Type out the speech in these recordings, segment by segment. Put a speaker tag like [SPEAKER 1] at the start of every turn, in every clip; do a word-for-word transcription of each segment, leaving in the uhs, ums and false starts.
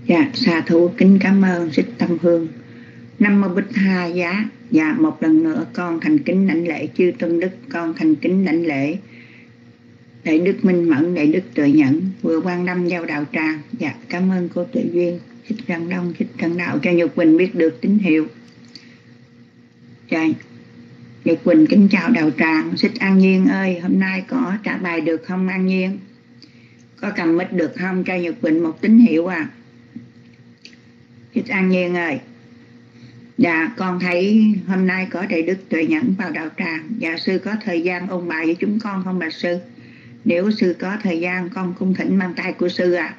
[SPEAKER 1] Dạ, sa thú kính cảm ơn Thích Tâm Hương. Nam mô Bích Tha Giá. Dạ, một lần nữa con thành kính lãnh lễ chư tôn đức, con thành kính lãnh lễ Đại Đức Minh Mẫn, Đại Đức Tuệ Nhẫn, vừa Quan Lâm Giao Đạo Tràng. Dạ, cảm ơn cô Tuệ Duyên, Thích Trần Đông, Thích Trần Đạo cho Nhật Quỳnh biết được tín hiệu. Dạ, Nhật Quỳnh kính chào Đạo Tràng. Thích An Nhiên ơi, hôm nay có trả bài được không An Nhiên? Có cầm mic được không? Cho Nhật Quỳnh một tín hiệu à. Thích An Nhiên ơi. Dạ, con thấy hôm nay có Đại Đức Tuệ Nhẫn vào đạo tràng. Dạ, sư có thời gian ôn bài với chúng con không bà sư? Nếu sư có thời gian, con cung thỉnh mang tay của sư ạ. À.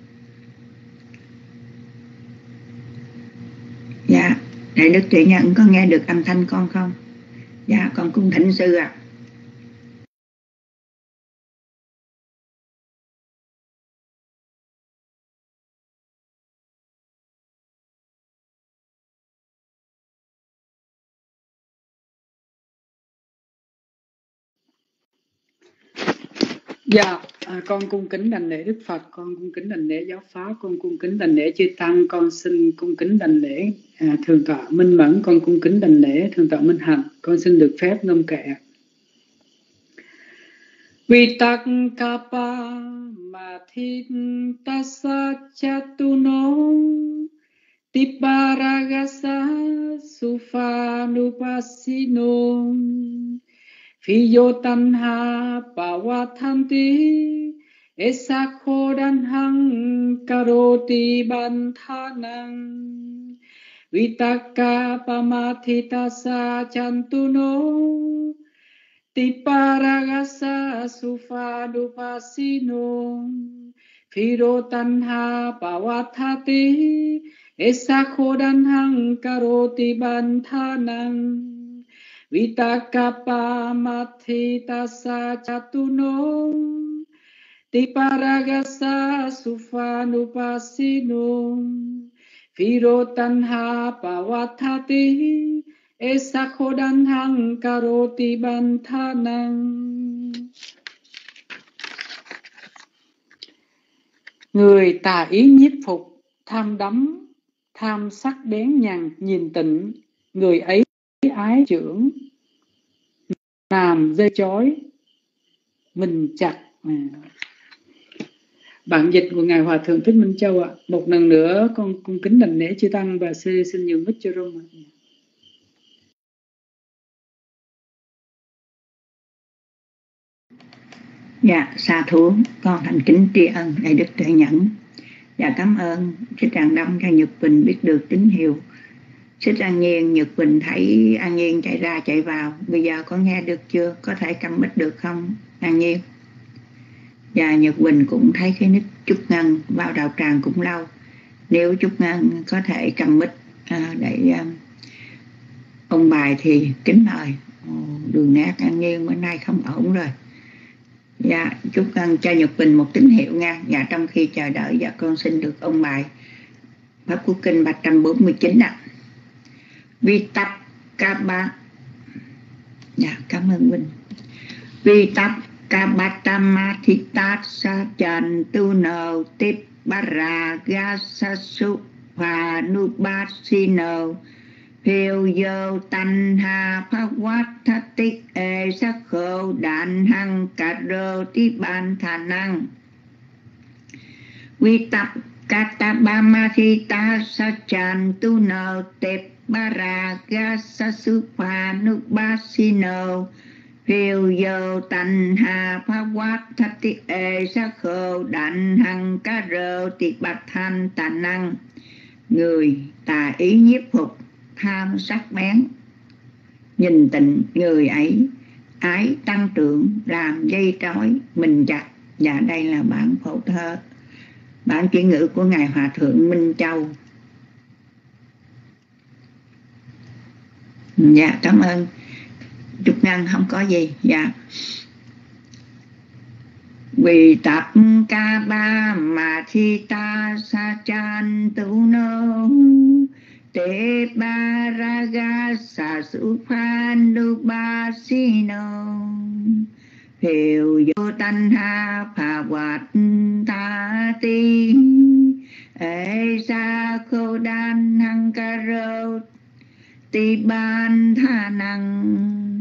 [SPEAKER 1] Dạ, Đại Đức Tuệ Nhẫn có nghe được âm thanh con không? Dạ, con cung thỉnh sư ạ. À.
[SPEAKER 2] Dạ, à, con cung kính đảnh lễ Đức Phật, con cung kính đảnh lễ giáo pháp, con cung kính đảnh lễ chư tăng, con xin cung kính đảnh lễ à, thượng tọa Minh Mẫn, con cung kính đảnh lễ thượng tọa Minh Hạnh, con xin được phép ngâm kệ. Vitakapa mathitasa chatuno tiparagasa sufanupasino Fiyo tanha pawatanti esakhodanhang karoti banthanang Vitaka pamathitasa chantuno tiparagasa sufanupasino Fiyo tanha pawatanti esakhodanhang karoti banthanang Vitakapa mathitasa chatuno tiparagasa sufanupasino Virotanha pawathati esakhodanhang karoti banthanang. Người tà ý nhiếp phục, tham đắm, tham sắc bén nhằn nhìn tịnh, người ấy ái trưởng làm dây chói mình chặt. À. Bản dịch của Ngài Hòa Thượng Thích Minh Châu ạ. À. Một lần nữa con cung kính đảnh lễ chư tăng và sư xin nhường mic cho Rung.
[SPEAKER 1] Dạ, sa thú con thành kính tri ân Đại Đức Tuệ Nhẫn. Dạ, cảm ơn Thích Tràng Đông cho Nhật Quỳnh biết được tín hiệu. Thích An Nhiên, Nhật Quỳnh thấy An Nhiên chạy ra chạy vào. Bây giờ có nghe được chưa? Có thể cầm mic được không An Nhiên? Và Nhật Quỳnh cũng thấy cái nick Trúc Ngân vào đạo tràng cũng lâu. Nếu Trúc Ngân có thể cầm mic à, để um, ông bài thì kính mời. Đường nét An Nhiên bữa nay không ổn rồi. Dạ, Trúc Ngân cho Nhật Quỳnh một tín hiệu nha. Dạ, trong khi chờ đợi dạ con xin được ông bài Pháp Quốc Kinh ba trăm bốn mươi chín ạ. À. Vi tập ca ba. Dạ, cảm ơn Quỳnh. Vi tập ca ba tam ma thi tát sa trần tu nờ tiếp ba ra ga sa su và nu ba si nờ phiêu dơ tan ha phá quát thá tích ê sắc khâu đạn hăng cà rơ tí ban thà năng. Vi tập ca ta ba ma thi tát sa trần tu nờ tiếp Baraga Sasuphanubasino phiêu dơ tành hà phá quát thách tiết ê sắc khâu đạnh hằng cá rơ tiết bạch thanh tà năng. Người tà ý nhiếp phục, tham sắc bén nhìn tịnh, người ấy ái tăng trưởng làm dây trói mình chặt. Và đây là bản phổ thơ, bản chuyển ngữ của Ngài Hòa Thượng Minh Châu. Dạ, cảm ơn Trúc Ngân, không có gì. Dạ. Vì tập ca ba mà thi ta sa chan tu nô te ba ra ga sa su phan du ba si nô phiêu vô tan ha phà quạt ta ti ê sa khô đan hăng ca rô ti ban tha năng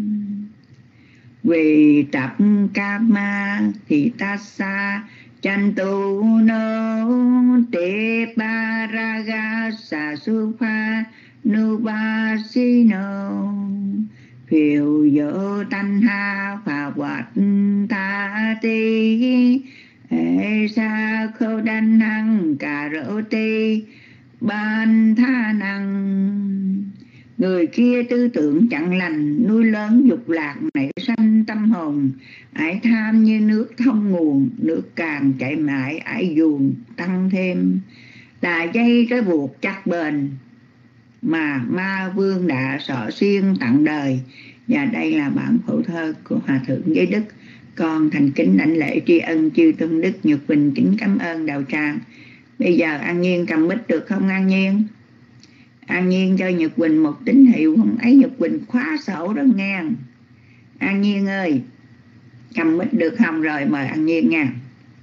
[SPEAKER 1] vì tập ca ma thì ta sa chan tu nô te ba ra ga sa su pha nu ba si nô phiêu dỗ thanh ha phà hoạt ta ti ê sa khô đan hăng cà rỗ ti ban tha năng. Người kia tư tưởng chẳng lành, nuôi lớn dục lạc nảy sanh tâm hồn, ái tham như nước thông nguồn, nước càng chảy mãi ái dùn tăng thêm, là dây cái buộc chắc bền mà ma vương đã xỏ xuyên tặng đời. Và đây là bản phổ thơ của Hòa Thượng Giới Đức. Con thành kính đảnh lễ tri ân chư tôn đức, Nhật Bình kính cảm ơn đạo tràng. Bây giờ An Nhiên cầm mic được không An Nhiên? An Nhiên cho Nhật Bình một tín hiệu, không ấy Nhật Bình khóa sổ đó nghe. An Nhiên ơi, cầm mic được không? Rồi mời An Nhiên nha.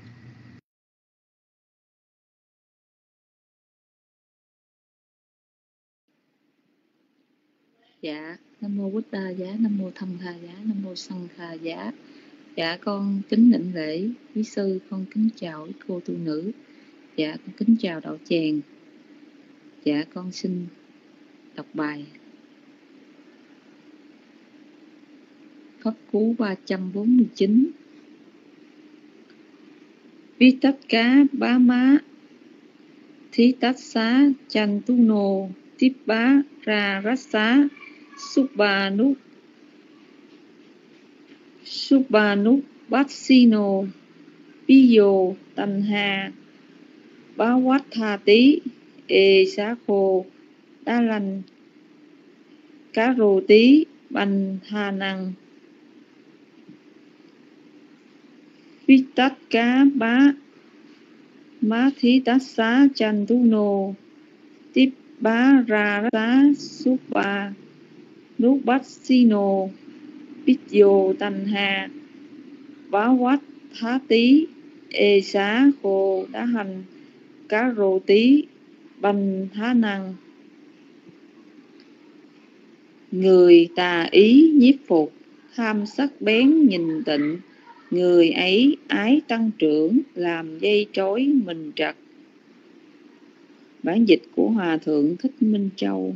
[SPEAKER 3] Dạ, Nam mô Bút Đa Giá, Nam mô Tham Tha Giá, Nam mô Sanh Kha Giá. Dạ, con kính đảnh lễ quý sư, con kính chào quý cô tu nữ. Dạ, con kính chào đạo tràng. Dạ, con xin đọc bài Pháp Cú ba trăm bốn mươi chín. Vi tất cá bá má thí tát xá chan tu nô tiếp bá ra rát xá Subba núc Subba núc bát si nô Pi dô tanh ha bá quát tha tí ê xá khô đá lanh cá rô tí banh tha năng. Vi tát cá bá má thí tát xá chan tu nô tiếp bá ra xá Subba núc bát si nô Pi dô tanh ha bá quát tha tí ê xá khô đá hành cá rô tí banh tha năng. Người tà ý nhiếp phục, tham sắc bén nhìn tịnh, người ấy ái tăng trưởng, làm dây trói mình trật. Bản dịch của Hòa Thượng Thích Minh Châu.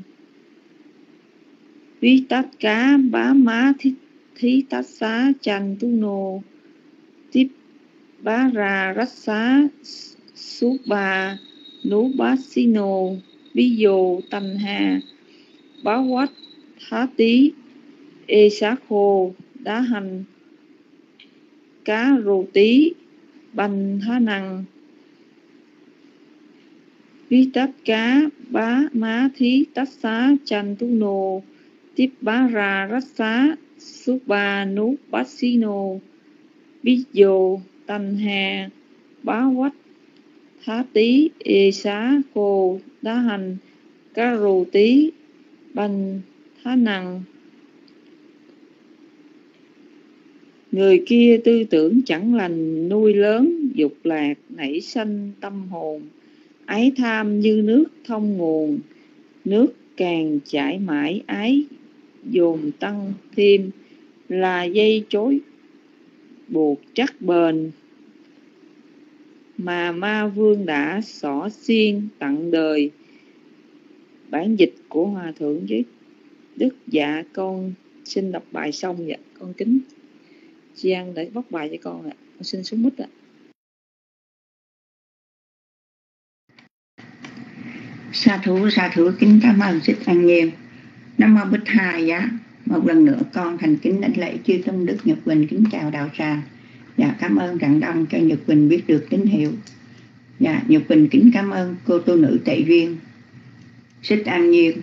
[SPEAKER 3] Vi tát cá bá má thí, thí tát xá chan tu nô tiếp bá ra rát xá Subba nú bát si nô Pi dô tanh ha bá quát thá tí ê xá khô đá hành cá rô tí banh tha năng. Vi tát cá bá má thí tát xá chan tu nô tiếp bá ra rát xá Subba nú bát si nô Pi dô tanh ha bá quát thá tí ê xá khô đá hành cá rô tí banh tha năng. Người kia tư tưởng chẳng lành, nuôi lớn dục lạc nảy sanh tâm hồn, ái tham như nước thông nguồn, nước càng chảy mãi ái dồn tăng thêm, là dây chối buộc chắc bền mà ma vương đã xỏ xiên tặng đời. Bản dịch của Hòa Thượng Giới Đức. Dạ, con xin đọc bài xong. Dạ, con kính chị An để bóc bài cho con ạ. Con xin xuống mic ạ.
[SPEAKER 1] Sa thú, sa thú kính cảm ơn Thích An Nhiên. Nam mô Bích Hà Giá. Một lần nữa con thành kính đảnh lễ chư tôn đức, Nhật Bình kính chào đạo tràng. Dạ, cảm ơn Rạng Đông cho Nhật Bình biết được tín hiệu. Dạ, Nhật Bình kính cảm ơn cô tu nữ Tệ Duyên, Thích An Nhiên,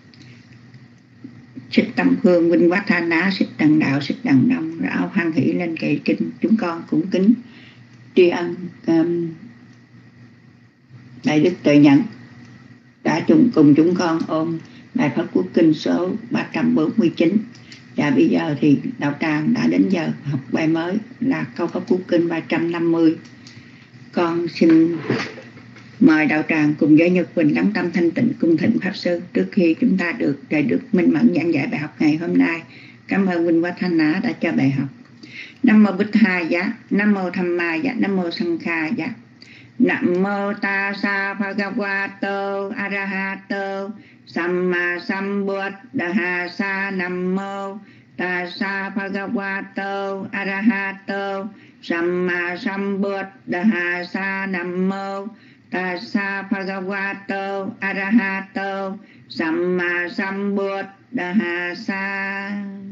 [SPEAKER 1] Thích Tâm Phương, Vinh Quát Tha Ná, Thích Đằng Đạo, Thích Đằng Đông, Rão hoan hỷ lên kệ kinh. Chúng con cũng kính tri ân um, Đại Đức Tuệ Nhẫn đã chung cùng chúng con ôm bài Pháp Quốc Kinh số ba trăm bốn mươi chín. Và bây giờ thì đạo tràng đã đến giờ học bài mới là câu Pháp Quốc Kinh ba trăm năm mươi. Con xin Mời đạo tràng cùng với Nhật Quỳnh lắng tâm thanh tịnh cung thịnh Pháp Sư trước khi chúng ta được Đại Đức Minh Mẫn giảng dạy bài học ngày hôm nay. Cảm ơn Huynh Quá Thanh Á đã cho bài học. Nam mô Bích Hai Giá, Nam mô Tham Ma Giá, Nam mô Sanh Kha Giá. Nam mô Tassa Bhagavato Arahato Samma Sambuddhassa. Nam mô Tassa Bhagavato Arahato Samma Sambuddhassa. Nam mô Tassa Bhagavato Arahato Samma Sambuddhassa.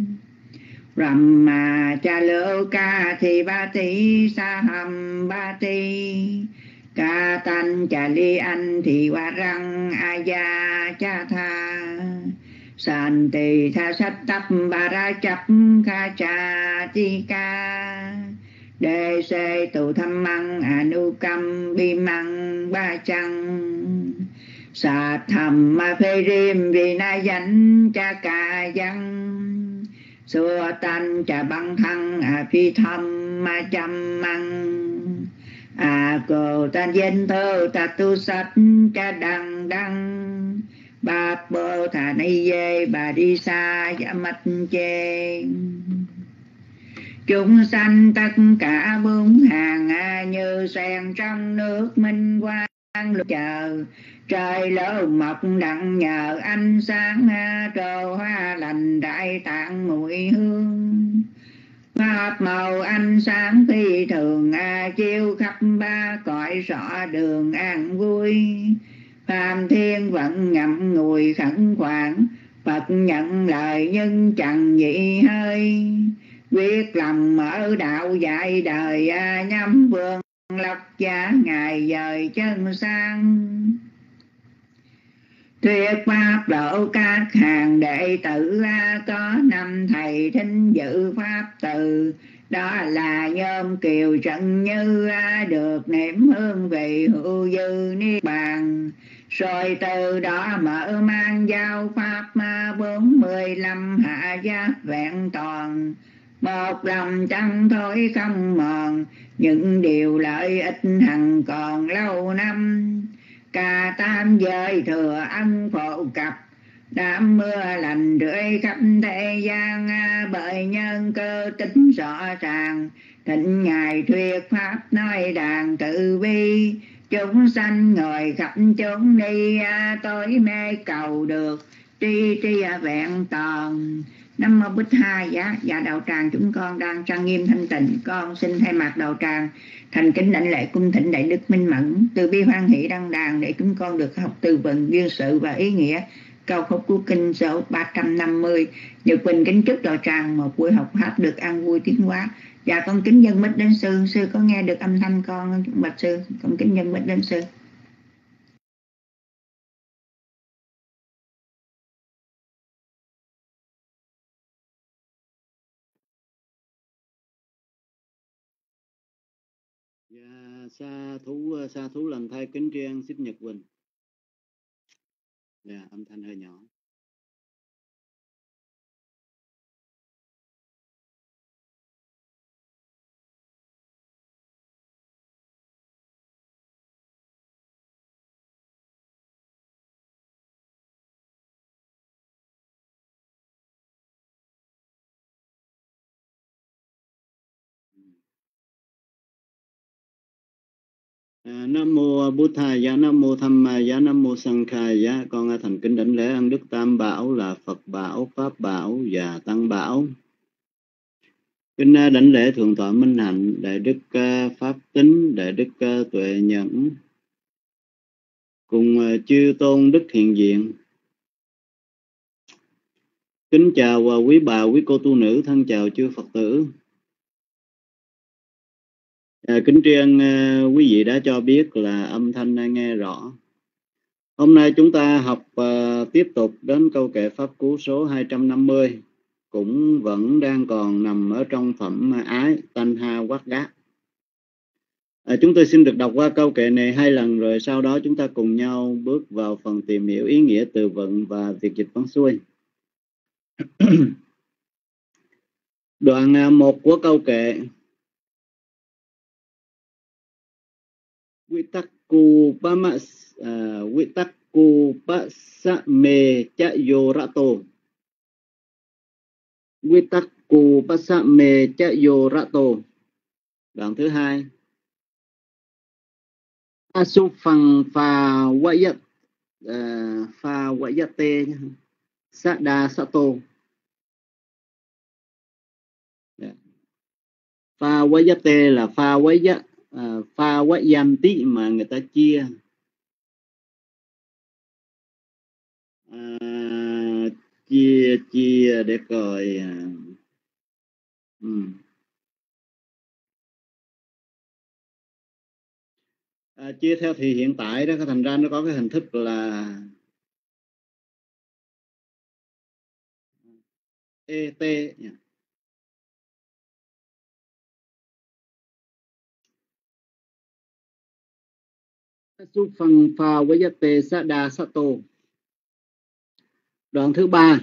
[SPEAKER 1] Brahma Chaloka Thi Bati Saham Bati Ca Tan Chà Li Anh Thì Hoa Răng Aya Cha Tha San Tỳ Tha Sát Tập Bà Ra Chấp Kha Cha Ti Ca Đề Sê Tụ Thăm Măng Anu Cam Bi Măng Ba Chăng Sa Thầm Ma Phê Rim Vì Na Danh Cha Ca Văn Xua Tan Cha Băng Thăng A Phi Thăm Ma Chăm Măng A Cô Tan Dân Thơ Ta Tu Sát Cha Đăng Đăng Ba Bô Thà Ni Dê Bà Đi Sa Giả Mạch Chê. Chúng sanh tất cả bốn hàng như sen trong nước minh quang lúc chờ trời lỡ mọc đặng nhờ ánh sáng trồ hoa lành đại tạng mùi hương pháp màu ánh sáng phi thường chiếu khắp ba cõi rõ đường an vui. Phàm thiên vẫn ngậm ngùi khẩn khoản Phật nhận lời nhưng chẳng nhị hơi quyết lòng mở đạo dạy đời nhắm vương lộc giá ngày dời chân sang. Thuyết pháp độ các hàng đệ tử có năm thầy thính dự pháp từ đó là Nhôm Kiều Trần Như được niệm hương vị hữu dư niết bàn. Rồi từ đó mở mang giao pháp bốn mươi lăm hạ giác vẹn toàn. Một lòng chẳng thôi không mòn những điều lợi ích hằng còn lâu năm. Cả tam giới thừa ân phổ cập đám mưa lành rưỡi khắp thế gian. Bởi nhân cơ tính rõ ràng thịnh ngài thuyết pháp nói đàn tự bi. Chúng sanh ngồi khắp chốn đi tối mê cầu được tri tri vẹn toàn. Nam mô Bích Hai Giá. Dạ đạo tràng chúng con đang trang nghiêm thanh tịnh, con xin thay mặt đạo tràng thành kính đảnh lễ cung thỉnh Đại Đức Minh Mẫn từ bi hoan hỷ đăng đàn để chúng con được học từ vựng duyên sự và ý nghĩa câu khúc của kinh số ba trăm năm mươi. Nhật Quỳnh kính chúc đạo tràng một buổi học pháp được an vui tiến hóa. Dạ con kính dân mít đến sư, sư có nghe được âm thanh con bạch sư? Con kính dân mít đến sư.
[SPEAKER 4] Dạ, sa thú sa thú lần thay kính tri ân xích Nhật Quỳnh. Dạ, âm thanh hơi nhỏ. À, Nam mô Bụt Thầy Giá, Nam mô Tham Ma Giá, Nam mô Sanh Kha Giá. Con thành kính đảnh lễ ân đức Tam Bảo là Phật Bảo, Pháp Bảo và Tăng Bảo. Kính đảnh lễ Thượng tọa Minh Hạnh, Đại Đức Pháp Tính, Đại Đức Tuệ Nhẫn, cùng chư tôn đức hiện diện. Kính chào quý bà, quý cô tu nữ, thân chào chư Phật tử. À, kính tri ân uh, quý vị đã cho biết là âm thanh nghe rõ. Hôm nay chúng ta học uh, tiếp tục đến câu kệ pháp cú số hai trăm năm mươi, cũng vẫn đang còn nằm ở trong phẩm ái tanh ha quát gác. À, chúng tôi xin được đọc qua câu kệ này hai lần rồi sau đó chúng ta cùng nhau bước vào phần tìm hiểu ý nghĩa từ vựng và việc dịch văn xuôi. Đoạn một của câu kệ: quy tắc Vittakupama uh, Vittakupasame chayorato. Vittakupasame chayorato. Đoạn thứ hai. Asufang pha wayat uh, pha wayate sada sato. Yeah. Pha wayate là pha wayat uh, pha wayanti mà người ta chia uh, chia chia để coi uh, um. À, chia theo thì hiện tại đó, thành ra nó có cái hình thức là e tê. Su phần pha với tê sa đa sa tô. Đoạn thứ ba.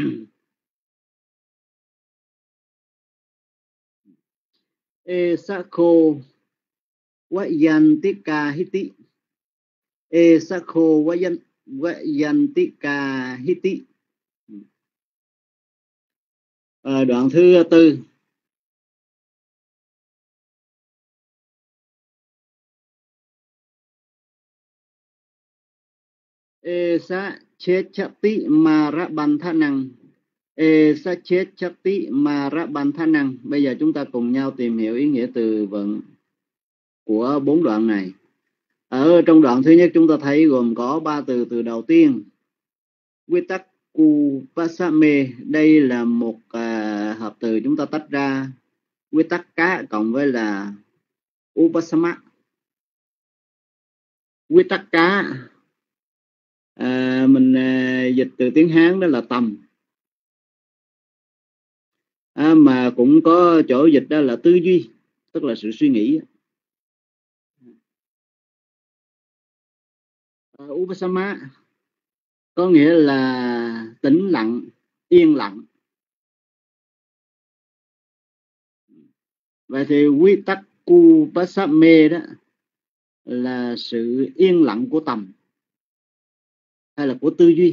[SPEAKER 4] E sa khô wayantika hiti. E sa khô wayan wayantika hiti. À, đoạn thứ tư. E sa chết chati mara banthanang. E sa chết chati mara banthanang. Bây giờ chúng ta cùng nhau tìm hiểu ý nghĩa từ vựng của bốn đoạn này. Ở trong đoạn thứ nhất chúng ta thấy gồm có ba từ. Từ đầu tiên Vittakupasame, đây là một uh, hợp từ chúng ta tách ra Vitakka cộng với là Upasama. Vitakka à, mình uh, dịch từ tiếng Hán đó là tầm, à, mà cũng có chỗ dịch đó là tư duy, tức là sự suy nghĩ. uh, Upasama có nghĩa là tĩnh lặng, yên lặng. Vậy thì Vittakupasame đó là sự yên lặng của tầm hay là của tư duy.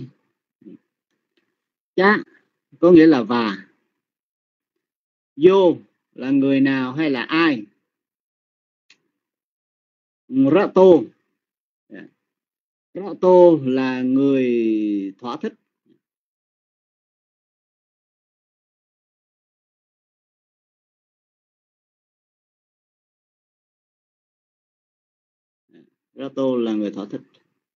[SPEAKER 4] Cha có nghĩa là và. Vô là người nào hay là ai. Rato, Rato là người thỏa thích. Rato là người thỏa thích.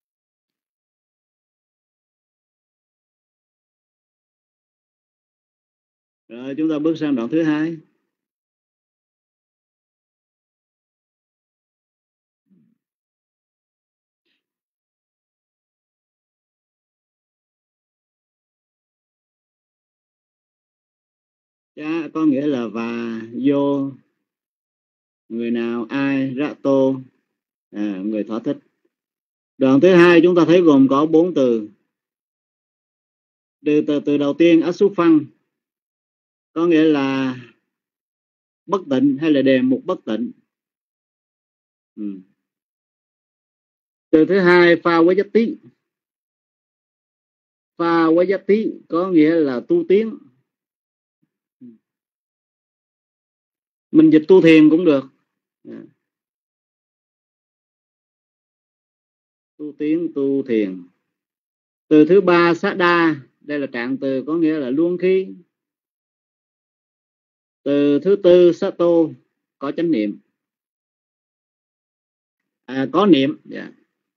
[SPEAKER 4] Rồi chúng ta bước sang đoạn thứ hai. Cha có nghĩa là và, vô, người nào, ai, Rato, à, người thỏa thích. Đoạn thứ hai chúng ta thấy gồm có bốn từ. Từ từ, từ đầu tiên Asufang có nghĩa là bất tịnh hay là đề mục bất tịnh. Ừ. Từ thứ hai pha wayati. Pha wayati có nghĩa là tu tiến. Mình dịch tu thiền cũng được. Yeah. Tu tiến, tu thiền. Từ thứ ba sada, đây là trạng từ có nghĩa là luôn khi. Từ thứ tư sato, có chánh niệm, à, có niệm. Yeah.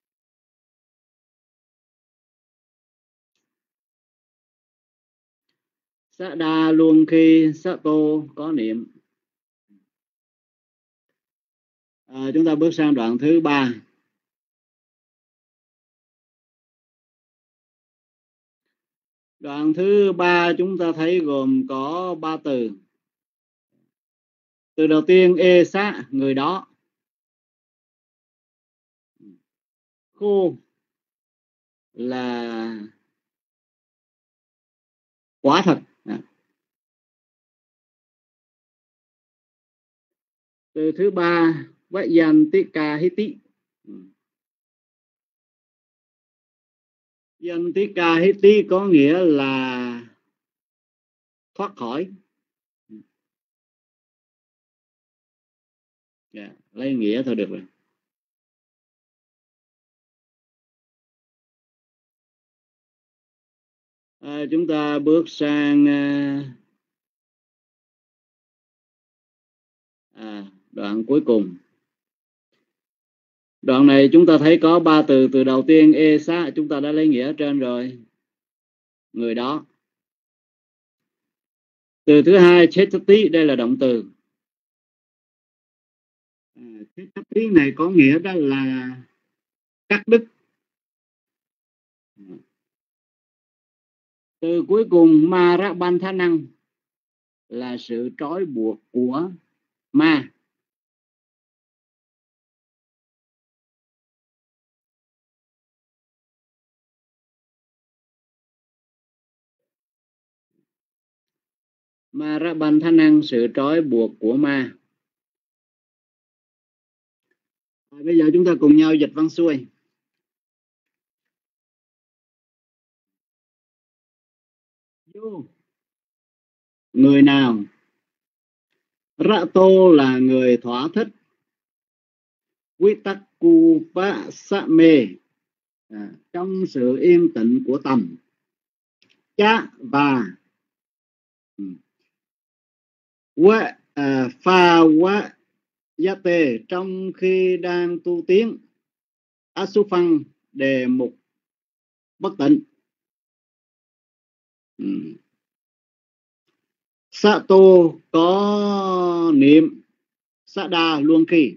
[SPEAKER 4] Sada luôn khi, sato có niệm. À, chúng ta bước sang đoạn thứ ba. Đoạn thứ ba chúng ta thấy gồm có ba từ. Từ đầu tiên e sa, người đó. Khô là quả thật. Từ thứ ba Vayantika hiti, Yantika Hiti có nghĩa là thoát khỏi. Yeah, lấy nghĩa thôi được rồi. À, chúng ta bước sang à, đoạn cuối cùng. Đoạn này chúng ta thấy có ba từ. Từ đầu tiên e xá chúng ta đã lấy nghĩa ở trên rồi, người đó. Từ thứ hai chết tí, đây là động từ. À, chết tí này có nghĩa đó là cắt đứt. Từ cuối cùng ma ra ban thá năng là sự trói buộc của ma. Ma ra ban thá năng, sự trói buộc của ma. À, bây giờ chúng ta cùng nhau dịch văn xuôi. Vô, người nào. Rạ tô là người thỏa thích. Quy tắc cu bá sa mê, à, trong sự yên tĩnh của tâm. Chá và quá à, pha quá giá tê, trong khi đang tu tiến. Asufang, đề mục bất tịnh. Ừ. Sa tô có niệm. Sa đa luôn khi.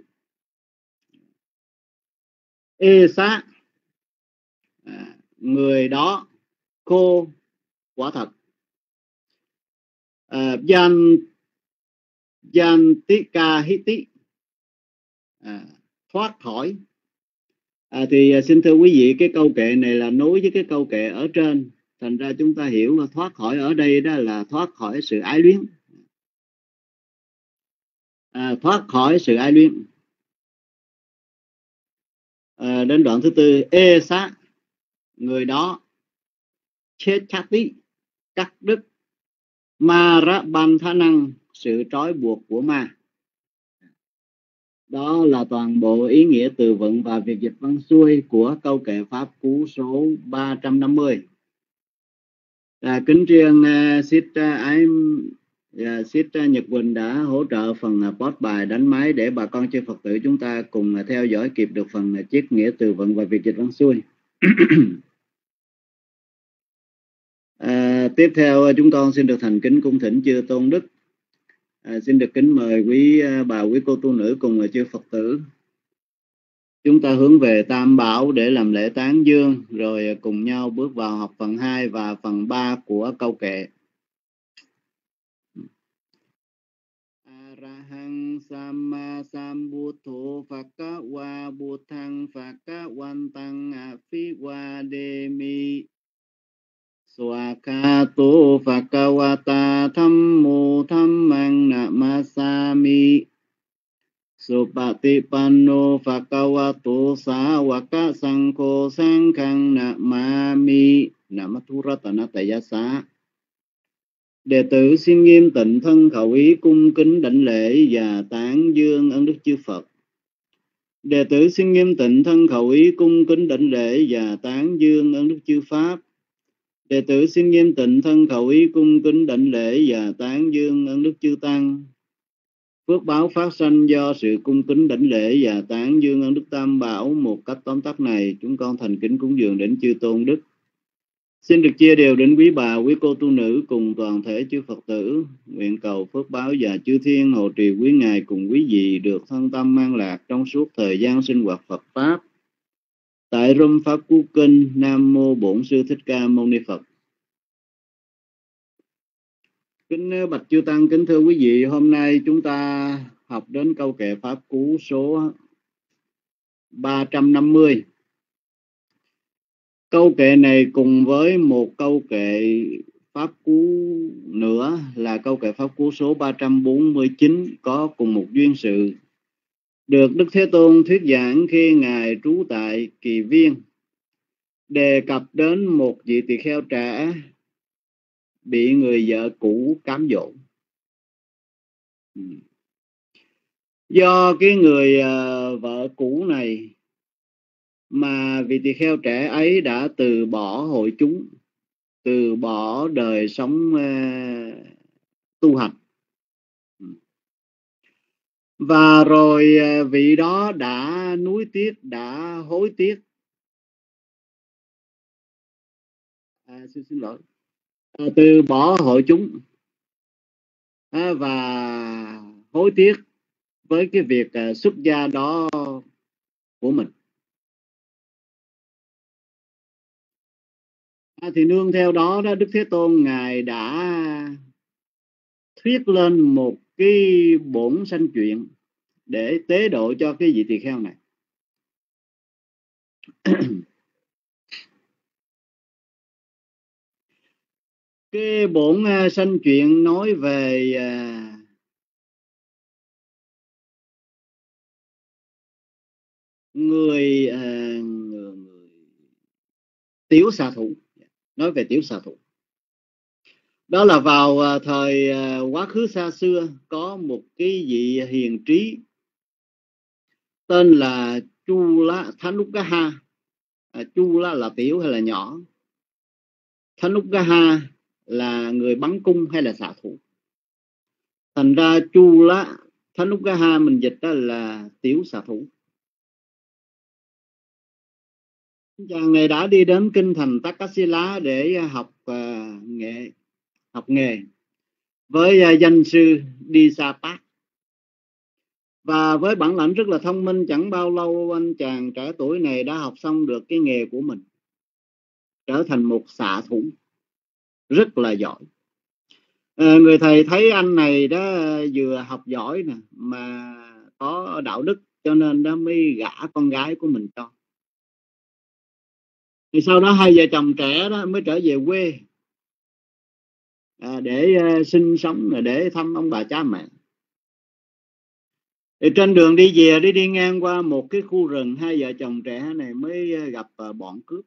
[SPEAKER 4] Ê xá, à, người đó. Cô, quả thật. À, Jan Yantika Hiti, à, thoát khỏi. À, thì xin thưa quý vị, cái câu kệ này là nối với cái câu kệ ở trên. Thành ra chúng ta hiểu là thoát khỏi ở đây đó là thoát khỏi sự ái luyến. À, thoát khỏi sự ái luyến. À, đến đoạn thứ tư, ê xá, người đó. Chết chát tí, cắt đứt. Ma ra ban thá năng, sự trói buộc của ma. Đó là toàn bộ ý nghĩa từ vựng và việc dịch văn xuôi của câu kệ pháp cú số ba trăm năm mươi. À, kính riêng uh, Sister Ái uh, Sister Nhật Quỳnh đã hỗ trợ phần uh, post bài đánh máy để bà con chư Phật tử chúng ta cùng uh, theo dõi kịp được phần uh, chiết nghĩa từ vựng và việc dịch văn xuôi. À, tiếp theo chúng con xin được thành kính cung thỉnh chư tôn đức. À, xin được kính mời quý bà, quý cô tu nữ cùng chư Phật tử. Chúng ta hướng về Tam Bảo để làm lễ tán dương, rồi cùng nhau bước vào học phần hai và phần ba của câu kệ. Arahang Samma Sambuddho Phakkawa Buddhang Phakkawantăng Afiwademi Swakato Phakawata Thammo Thammang Namasami Supatipanno Phakawato Sāvaka Sankho Sankhang Namami. Nam Thu Ratana Tayasa. Đệ tử xin nghiêm tịnh thân khẩu ý cung kính đảnh lễ và tán dương ân đức chư Phật. Đệ tử xin nghiêm tịnh thân khẩu ý cung kính đảnh lễ và tán dương ân đức chư Pháp. Đệ tử xin nghiêm tịnh thân khẩu ý cung kính đảnh lễ và tán dương ân đức chư Tăng. Phước báo phát sanh do sự cung kính đảnh lễ và tán dương ân đức Tam Bảo một cách tóm tắt này, chúng con thành kính cúng dường đến chư tôn đức. Xin được chia đều đến quý bà, quý cô tu nữ cùng toàn thể chư Phật tử. Nguyện cầu phước báo và chư thiên hộ trì quý ngài cùng quý vị được thân tâm mang lạc trong suốt thời gian sinh hoạt Phật Pháp. Tại Râm Pháp Cú Kinh. Nam Mô Bổn Sư Thích Ca Mâu Ni Phật. Kính bạch chư Tăng, kính thưa quý vị, hôm nay chúng ta học đến câu kệ Pháp Cú số ba trăm năm mươi. Câu kệ này cùng với một câu kệ Pháp Cú nữa là câu kệ Pháp Cú số ba trăm bốn mươi chín có cùng một duyên sự, được Đức Thế Tôn thuyết giảng khi Ngài trú tại Kỳ Viên. đề cập đến một vị tỳ kheo trẻ bị người vợ cũ cám dỗ. Do cái người uh, vợ cũ này mà vị tỳ kheo trẻ ấy đã từ bỏ hội chúng, từ bỏ đời sống uh, tu hành. Và rồi uh, vị đó đã nuối tiếc, đã hối tiếc. À, xin xin lỗi. À, từ bỏ hội chúng à, và hối tiếc với cái việc uh, xuất gia đó của mình. À, thì nương theo đó, đó Đức Thế Tôn Ngài đã thuyết lên một cái bổn sanh chuyện để tế độ cho cái vị tỳ kheo này. Cái bổn uh, sanh chuyện nói về uh, người, uh, người, người tiểu xà thủ, nói về tiểu xà thủ. Đó là vào uh, thời uh, quá khứ xa xưa, có một cái vị hiền trí tên là Chula Thanukaha. À, Chula là tiểu hay là nhỏ, Thanukaha là người bắn cung hay là xạ thủ. Thành ra Chula Thanukaha mình dịch đó là tiểu xạ thủ. Chàng này đã đi đến kinh thành Takasila để học uh, nghệ học nghề với uh, danh sư Disapat. Và với bản lãnh rất là thông minh, chẳng bao lâu anh chàng trẻ tuổi này đã học xong được cái nghề của mình, trở thành một xạ thủ rất là giỏi. À, người thầy thấy anh này đó vừa học giỏi nè mà có đạo đức, cho nên đó mới gả con gái của mình cho. Thì sau đó hai vợ chồng trẻ đó mới trở về quê à, để uh, sinh sống, để thăm ông bà cha mẹ. Thì trên đường đi về, đi đi ngang qua một cái khu rừng, hai vợ chồng trẻ này mới gặp uh, bọn cướp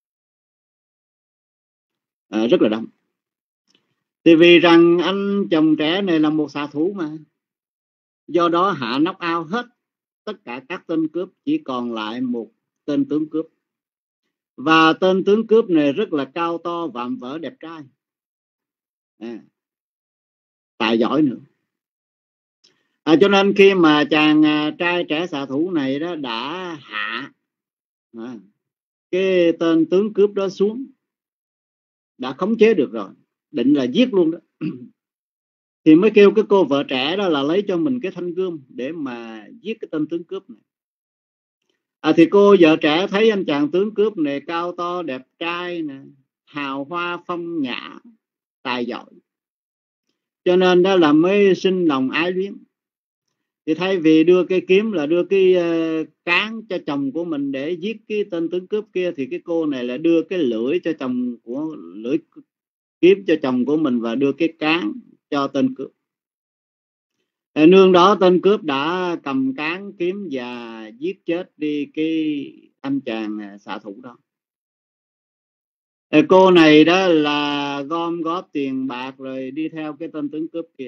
[SPEAKER 4] à, rất là đông. Thì vì rằng anh chồng trẻ này là một xạ thủ mà, do đó hạ knock out hết tất cả các tên cướp, chỉ còn lại một tên tướng cướp. Và tên tướng cướp này rất là cao to, vạm vỡ, đẹp trai à, tài giỏi nữa. À, cho nên khi mà chàng trai trẻ xạ thủ này đó đã hạ à, cái tên tướng cướp đó xuống, đã khống chế được rồi, định là giết luôn đó, thì mới kêu cái cô vợ trẻ đó là lấy cho mình cái thanh gươm để mà giết cái tên tướng cướp này. À, thì cô vợ trẻ thấy anh chàng tướng cướp này cao to, đẹp trai nè, hào hoa phong nhã, tài giỏi, cho nên đó là mới sinh lòng ái luyến. Thì thay vì đưa cái kiếm là đưa cái uh, cán cho chồng của mình để giết cái tên tướng cướp kia, thì cái cô này là đưa cái lưỡi cho chồng của lưỡi kiếm cho chồng của mình và đưa cái cán cho tên cướp. Thì nương đó tên cướp đã cầm cán kiếm và giết chết đi cái anh chàng xạ thủ đó. Thì cô này đó là gom góp tiền bạc rồi đi theo cái tên tướng cướp kia.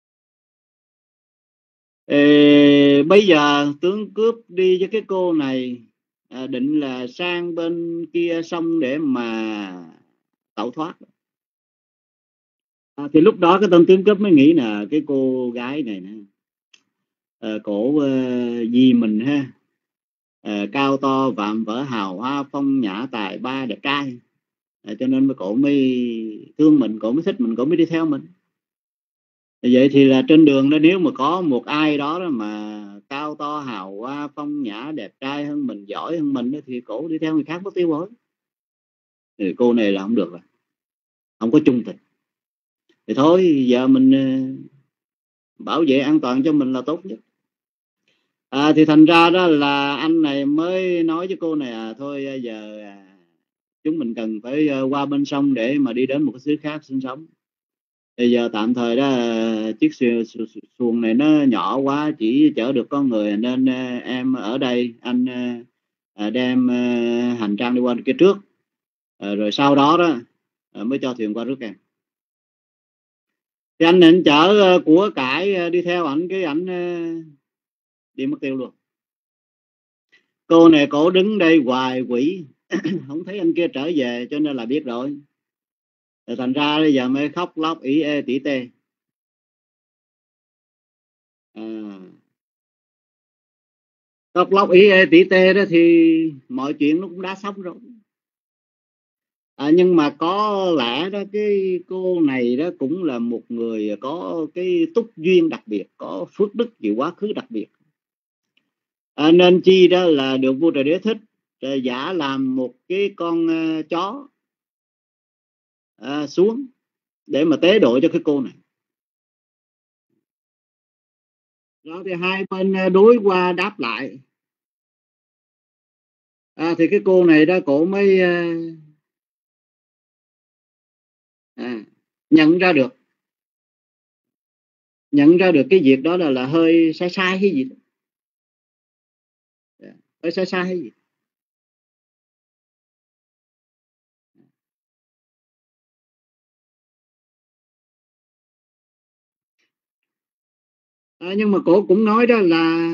[SPEAKER 4] Ê, bây giờ tướng cướp đi với cái cô này à, định là sang bên kia sông để mà tẩu thoát. À, thì lúc đó cái tên tướng cướp mới nghĩ là cái cô gái này nè, à, cổ uh, gì mình ha, à, cao to vạm vỡ, hào hoa phong nhã, tài ba đẹp trai, à, cho nên cổ mới thương mình, cổ mới thích mình, cổ mới đi theo mình. Vậy thì là trên đường đó, nếu mà có một ai đó, đó mà cao to hào hoa phong nhã đẹp trai hơn mình, giỏi hơn mình đó, thì cổ đi theo người khác mất tiêu bối. Thì cô này là không được rồi, không có trung tình. Thì thôi giờ mình bảo vệ an toàn cho mình là tốt nhất. À, thì thành ra đó là anh này mới nói với cô này à, thôi giờ à, chúng mình cần phải qua bên sông để mà đi đến một cái xứ khác sinh sống. Bây giờ tạm thời đó chiếc xuồng này nó nhỏ quá, chỉ chở được con người, nên em ở đây, anh đem hành trang đi qua kia trước, à, rồi sau đó đó à, mới cho thuyền qua rước em. Thì anh định chở của cải đi theo ảnh, cái ảnh đi mất tiêu luôn. Cô này cổ đứng đây hoài quỷ không thấy anh kia trở về, cho nên là biết rồi. Rồi thành ra bây giờ mới khóc lóc ỉ ê tỉ tê. À, khóc lóc ỉ ê tỉ tê đó thì mọi chuyện nó cũng đã xong rồi. À, nhưng mà có lẽ đó cái cô này đó cũng là một người có cái túc duyên đặc biệt, có phước đức gì quá khứ đặc biệt. À, nên chi đó là được vua Trời Đế thích giả làm một cái con uh, chó uh, xuống để mà tế độ cho cái cô này. Đó thì hai bên đối qua đáp lại. À, thì cái cô này đó cổ mới uh, à, nhận ra được nhận ra được cái việc đó là là hơi sai sai hay gì đó. Hơi sai sai hay gì. À, nhưng mà cổ cũng nói đó là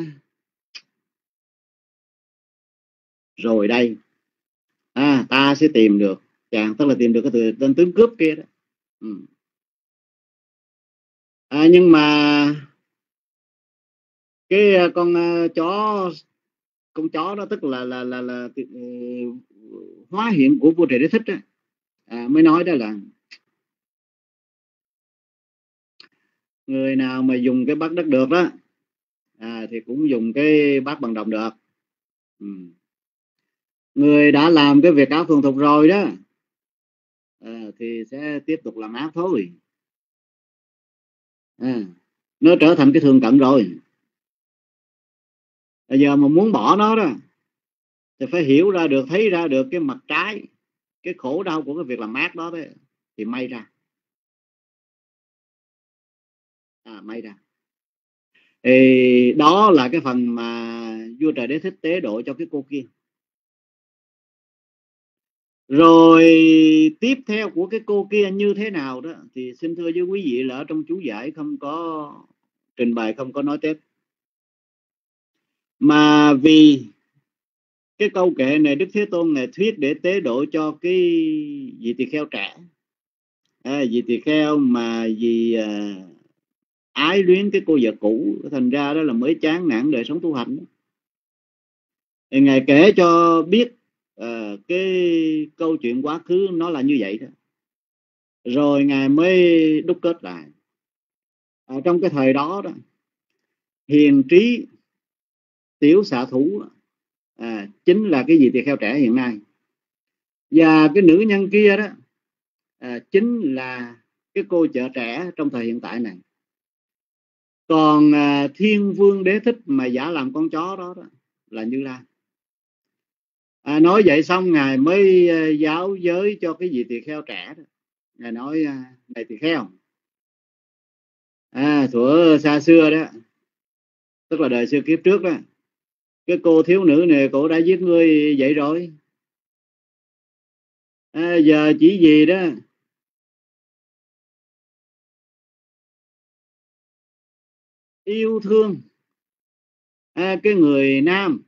[SPEAKER 4] rồi đây à, ta sẽ tìm được chàng, tức là tìm được cái tên tướng cướp kia đó. Ừ. À, nhưng mà cái con uh, chó con chó đó tức là là là, là uh, hóa hiện của vua Trời Đế thích đó, à, mới nói đó là người nào mà dùng cái bát đất được đó à, thì cũng dùng cái bát bằng đồng được. Ừ. Người đã làm cái việc ác thuần thục rồi đó à, thì sẽ tiếp tục làm ác thôi. À, nó trở thành cái thường cận rồi. Bây giờ mà muốn bỏ nó đó thì phải hiểu ra được, thấy ra được cái mặt trái, cái khổ đau của cái việc làm ác đó đấy, thì may ra à, may ra thì đó là cái phần mà vua Trời Đế thích tế độ cho cái cô kia. Rồi tiếp theo của cái cô kia như thế nào đó thì xin thưa với quý vị là ở trong chú giải không có trình bày, không có nói tiếp. Mà vì cái câu kệ này Đức Thế Tôn ngài thuyết để tế độ cho cái vị tỳ kheo trẻ, à, vị tỳ kheo mà vì à, ái luyến cái cô vợ cũ, thành ra đó là mới chán nản đời sống tu hành. Thì ngài kể cho biết uh, cái câu chuyện quá khứ nó là như vậy đó. Rồi ngài mới đúc kết lại. Ở trong cái thời đó đó, hiền trí tiểu xạ thủ à, chính là cái vị tỳ kheo trẻ hiện nay, và cái nữ nhân kia đó à, chính là cái cô vợ trẻ trong thời hiện tại này. Còn à, Thiên Vương Đế thích mà giả làm con chó đó, đó là Như Lai. À, nói vậy xong ngài mới uh, giáo giới cho cái vị tỳ kheo trẻ đó. Ngài nói uh, này tỳ kheo, à, thuở xa xưa đó, tức là đời xưa kiếp trước đó, cái cô thiếu nữ này cổ đã giết ngươi vậy rồi. À, giờ chỉ gì đó yêu thương à, cái người nam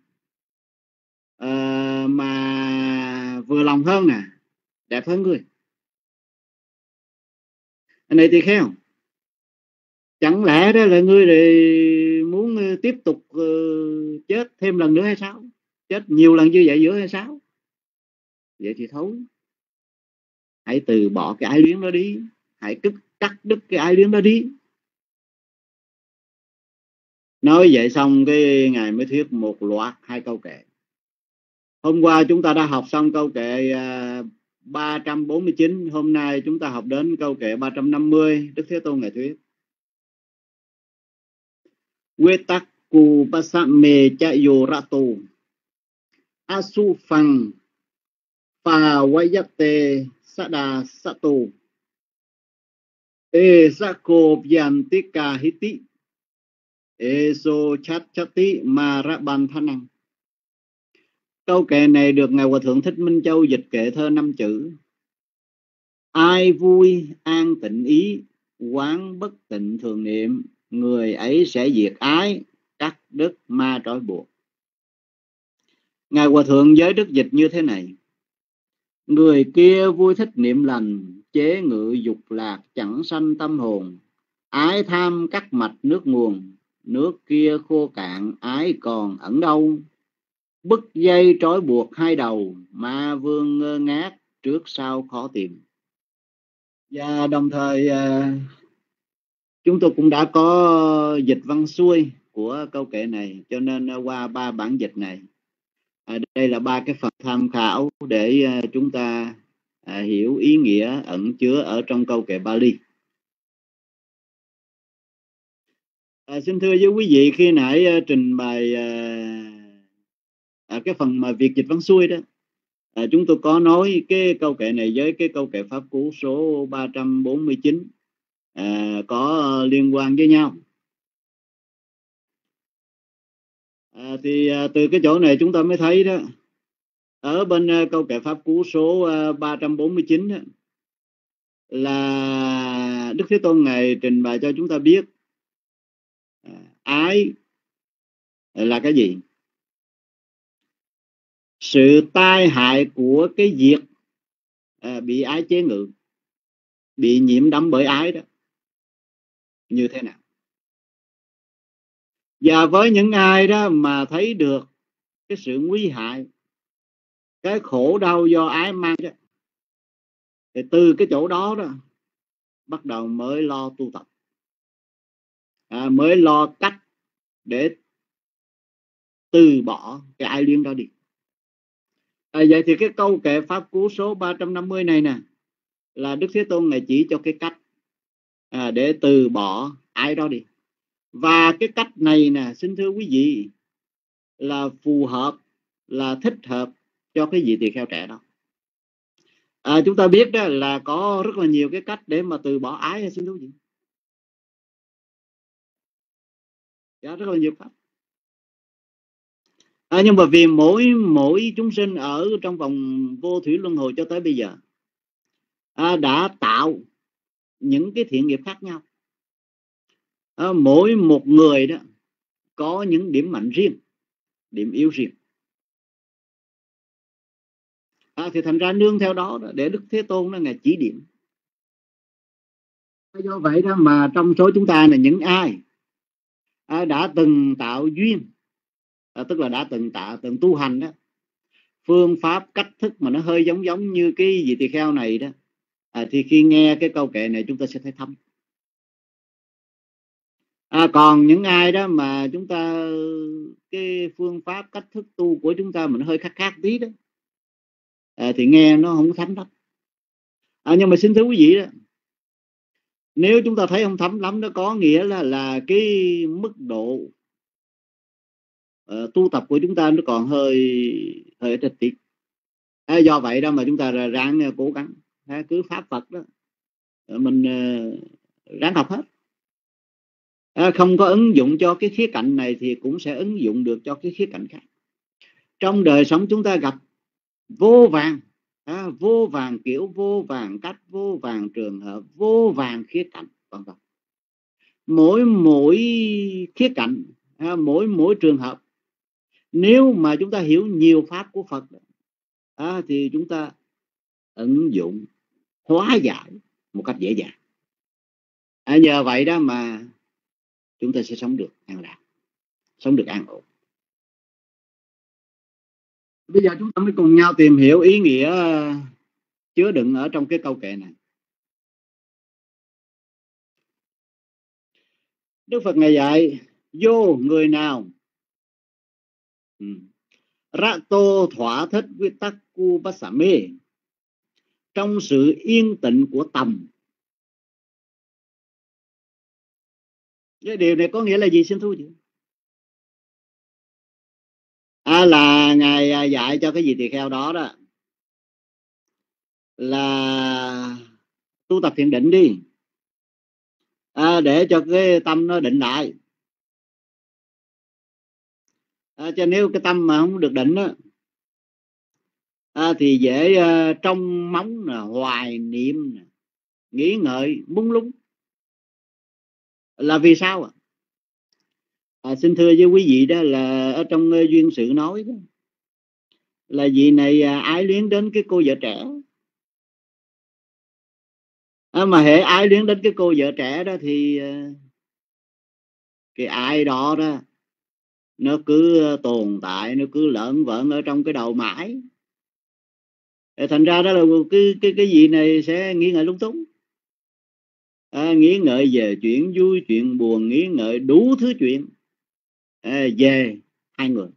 [SPEAKER 4] à, mà vừa lòng hơn nè, đẹp hơn ngươi. Anh này tỳ kheo, chẳng lẽ đó là ngươi để muốn tiếp tục uh, chết thêm lần nữa hay sao? Chết nhiều lần như vậy nữa hay sao? Vậy thì thôi, hãy từ bỏ cái ái luyến đó đi, hãy cắt cắt đứt cái ái luyến đó đi. Nói vậy xong cái ngài mới thuyết một loạt hai câu kệ. Hôm qua chúng ta đã học xong câu kệ uh, ba trăm bốn mươi chín, hôm nay chúng ta học đến câu kệ ba trăm năm mươi. Đức Thế Tôn ngài thuyết: Wetakku pasame chayorato asu phang pha wayate sada sato e sako vyantika hiti e so chat chati maraban thanang. Câu kệ này được Ngài Hòa Thượng Thích Minh Châu dịch kệ thơ năm chữ: ai vui an tịnh ý, quán bất tịnh thường niệm, người ấy sẽ diệt ái, cắt đứt ma trói buộc. Ngài Hòa Thượng giới đức dịch như thế này: người kia vui thích niệm lành, chế ngự dục lạc chẳng sanh tâm hồn, ái tham cắt mạch nước nguồn, nước kia khô cạn ái còn ẩn đâu, bức dây trói buộc hai đầu, ma vương ngơ ngác trước sau khó tìm. Và đồng thời chúng tôi cũng đã có dịch văn xuôi của câu kệ này, cho nên qua ba bản dịch này, à, đây là ba cái phần tham khảo để chúng ta à, hiểu ý nghĩa ẩn chứa ở trong câu kệ Bali. À, xin thưa với quý vị, khi nãy uh, trình bày uh, cái phần mà việc dịch văn xuôi đó, uh, chúng tôi có nói cái câu kệ này với cái câu kệ Pháp Cú số ba trăm bốn mươi chín uh, có uh, liên quan với nhau. À, thì uh, từ cái chỗ này chúng ta mới thấy đó, ở bên uh, câu kệ Pháp Cú số uh, ba trăm bốn mươi chín đó, là Đức Thế Tôn Ngài trình bày cho chúng ta biết uh, ái là cái gì. Sự tai hại của cái việc à, bị ái chế ngự, bị nhiễm đắm bởi ái đó như thế nào. Và với những ai đó mà thấy được cái sự nguy hại, cái khổ đau do ái mang đó, thì từ cái chỗ đó đó bắt đầu mới lo tu tập, à, mới lo cách để từ bỏ cái ái luyến đó đi. À, vậy thì cái câu kệ Pháp Cú số ba trăm năm mươi này nè, là Đức Thế Tôn Ngài chỉ cho cái cách à, để từ bỏ ái đó đi. Và cái cách này nè, xin thưa quý vị, là phù hợp, là thích hợp cho cái vị tỳ kheo trẻ đó. À, chúng ta biết đó là có rất là nhiều cái cách để mà từ bỏ ái, xin thưa quý vị. Dạ, rất là nhiều cách. À, nhưng mà vì mỗi mỗi chúng sinh ở trong vòng vô thủy luân hồi cho tới bây giờ à, đã tạo những cái thiện nghiệp khác nhau. À, mỗi một người đó có những điểm mạnh riêng, điểm yếu riêng. À, thì thành ra nương theo đó, đó để Đức Thế Tôn nó Ngài chỉ điểm. Do vậy đó mà trong số chúng ta là những ai à, đã từng tạo duyên, à, tức là đã từng tạo từng tu hành đó, phương pháp cách thức mà nó hơi giống giống như cái vị tỳ kheo này đó, à, thì khi nghe cái câu kệ này chúng ta sẽ thấy thấm. À, còn những ai đó mà chúng ta cái phương pháp cách thức tu của chúng ta mình hơi khác khác tí đó, à, thì nghe nó không thấm lắm. À, nhưng mà xin thưa quý vị đó, nếu chúng ta thấy không thấm lắm, đó có nghĩa là là cái mức độ uh, tu tập của chúng ta nó còn hơi hơi ít tí. À, do vậy đó mà chúng ta ráng cố gắng, à, cứ pháp Phật đó mình uh, ráng học hết. À, không có ứng dụng cho cái khía cạnh này thì cũng sẽ ứng dụng được cho cái khía cạnh khác. Trong đời sống chúng ta gặp vô vàn, à, vô vàn kiểu, vô vàn cách, vô vàn trường hợp, vô vàn khía cạnh. Mỗi mỗi khía cạnh, à, mỗi mỗi trường hợp, nếu mà chúng ta hiểu nhiều pháp của Phật, à, thì chúng ta ứng dụng hóa giải một cách dễ dàng. À, nhờ vậy đó mà chúng ta sẽ sống được an lạc, sống được an ổn. Bây giờ chúng ta mới cùng nhau tìm hiểu ý nghĩa chứa đựng ở trong cái câu kệ này. Đức Phật Ngài dạy: vô người nào ừ. Rato thỏa thích vitakku basame, trong sự yên tĩnh của tầm. Cái điều này có nghĩa là gì xin thú chị? À, là Ngài dạy cho cái vị tỳ kheo đó đó là tu tập thiền định đi, à, để cho cái tâm nó định lại. À, cho nếu cái tâm mà không được định đó, à, thì dễ uh, trong móng là hoài niệm, nghĩ ngợi mông lung. Là vì sao ạ? À, xin thưa với quý vị đó là ở trong uh, duyên sự nói đó, là vị này uh, ái luyến đến cái cô vợ trẻ. À, mà hệ ái luyến đến cái cô vợ trẻ đó thì uh, cái ai đó đó nó cứ tồn tại, nó cứ lợn vợn ở trong cái đầu mãi. Thành ra đó là cái cái cái gì này sẽ nghĩ ngợi lung tung, à, nghĩ ngợi về chuyện vui, chuyện buồn, nghĩ ngợi đủ thứ chuyện à, về hai người.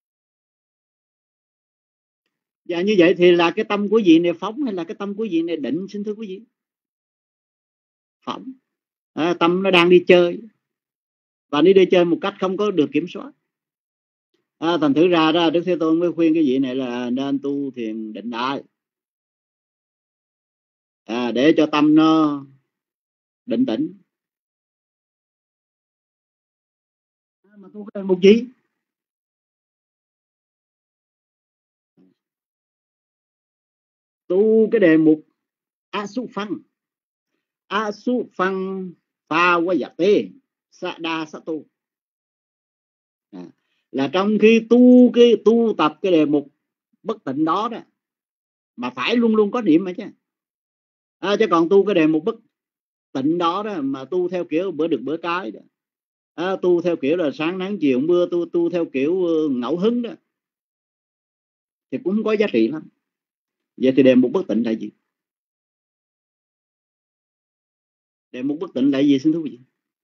[SPEAKER 4] Và như vậy thì là cái tâm của vị này phóng hay là cái tâm của vị này định, xin thưa quý vị? Phóng. À, tâm nó đang đi chơi, và đi đi chơi một cách không có được kiểm soát. À, thành thử ra đó Đức Thế Tôn mới khuyên cái vị này là nên tu thiền định đại, à, để cho tâm nó định tĩnh. À, mà tu cái đề mục gì? Tu cái đề mục a su phăng, a su phăng pha quá giặc tê sa đa sa tu. À, là trong khi tu cái tu tập cái đề mục bất tịnh đó đó mà phải luôn luôn có niệm mà chứ. À, chứ còn tu cái đề mục bất tịnh đó đó mà tu theo kiểu bữa được bữa cái đó, à, tu theo kiểu là sáng nắng chiều mưa, tu tu theo kiểu ngẫu hứng đó thì cũng không có giá trị lắm. Vậy thì đề mục bất tịnh là gì? Đề mục bất tịnh là gì xin thú vị?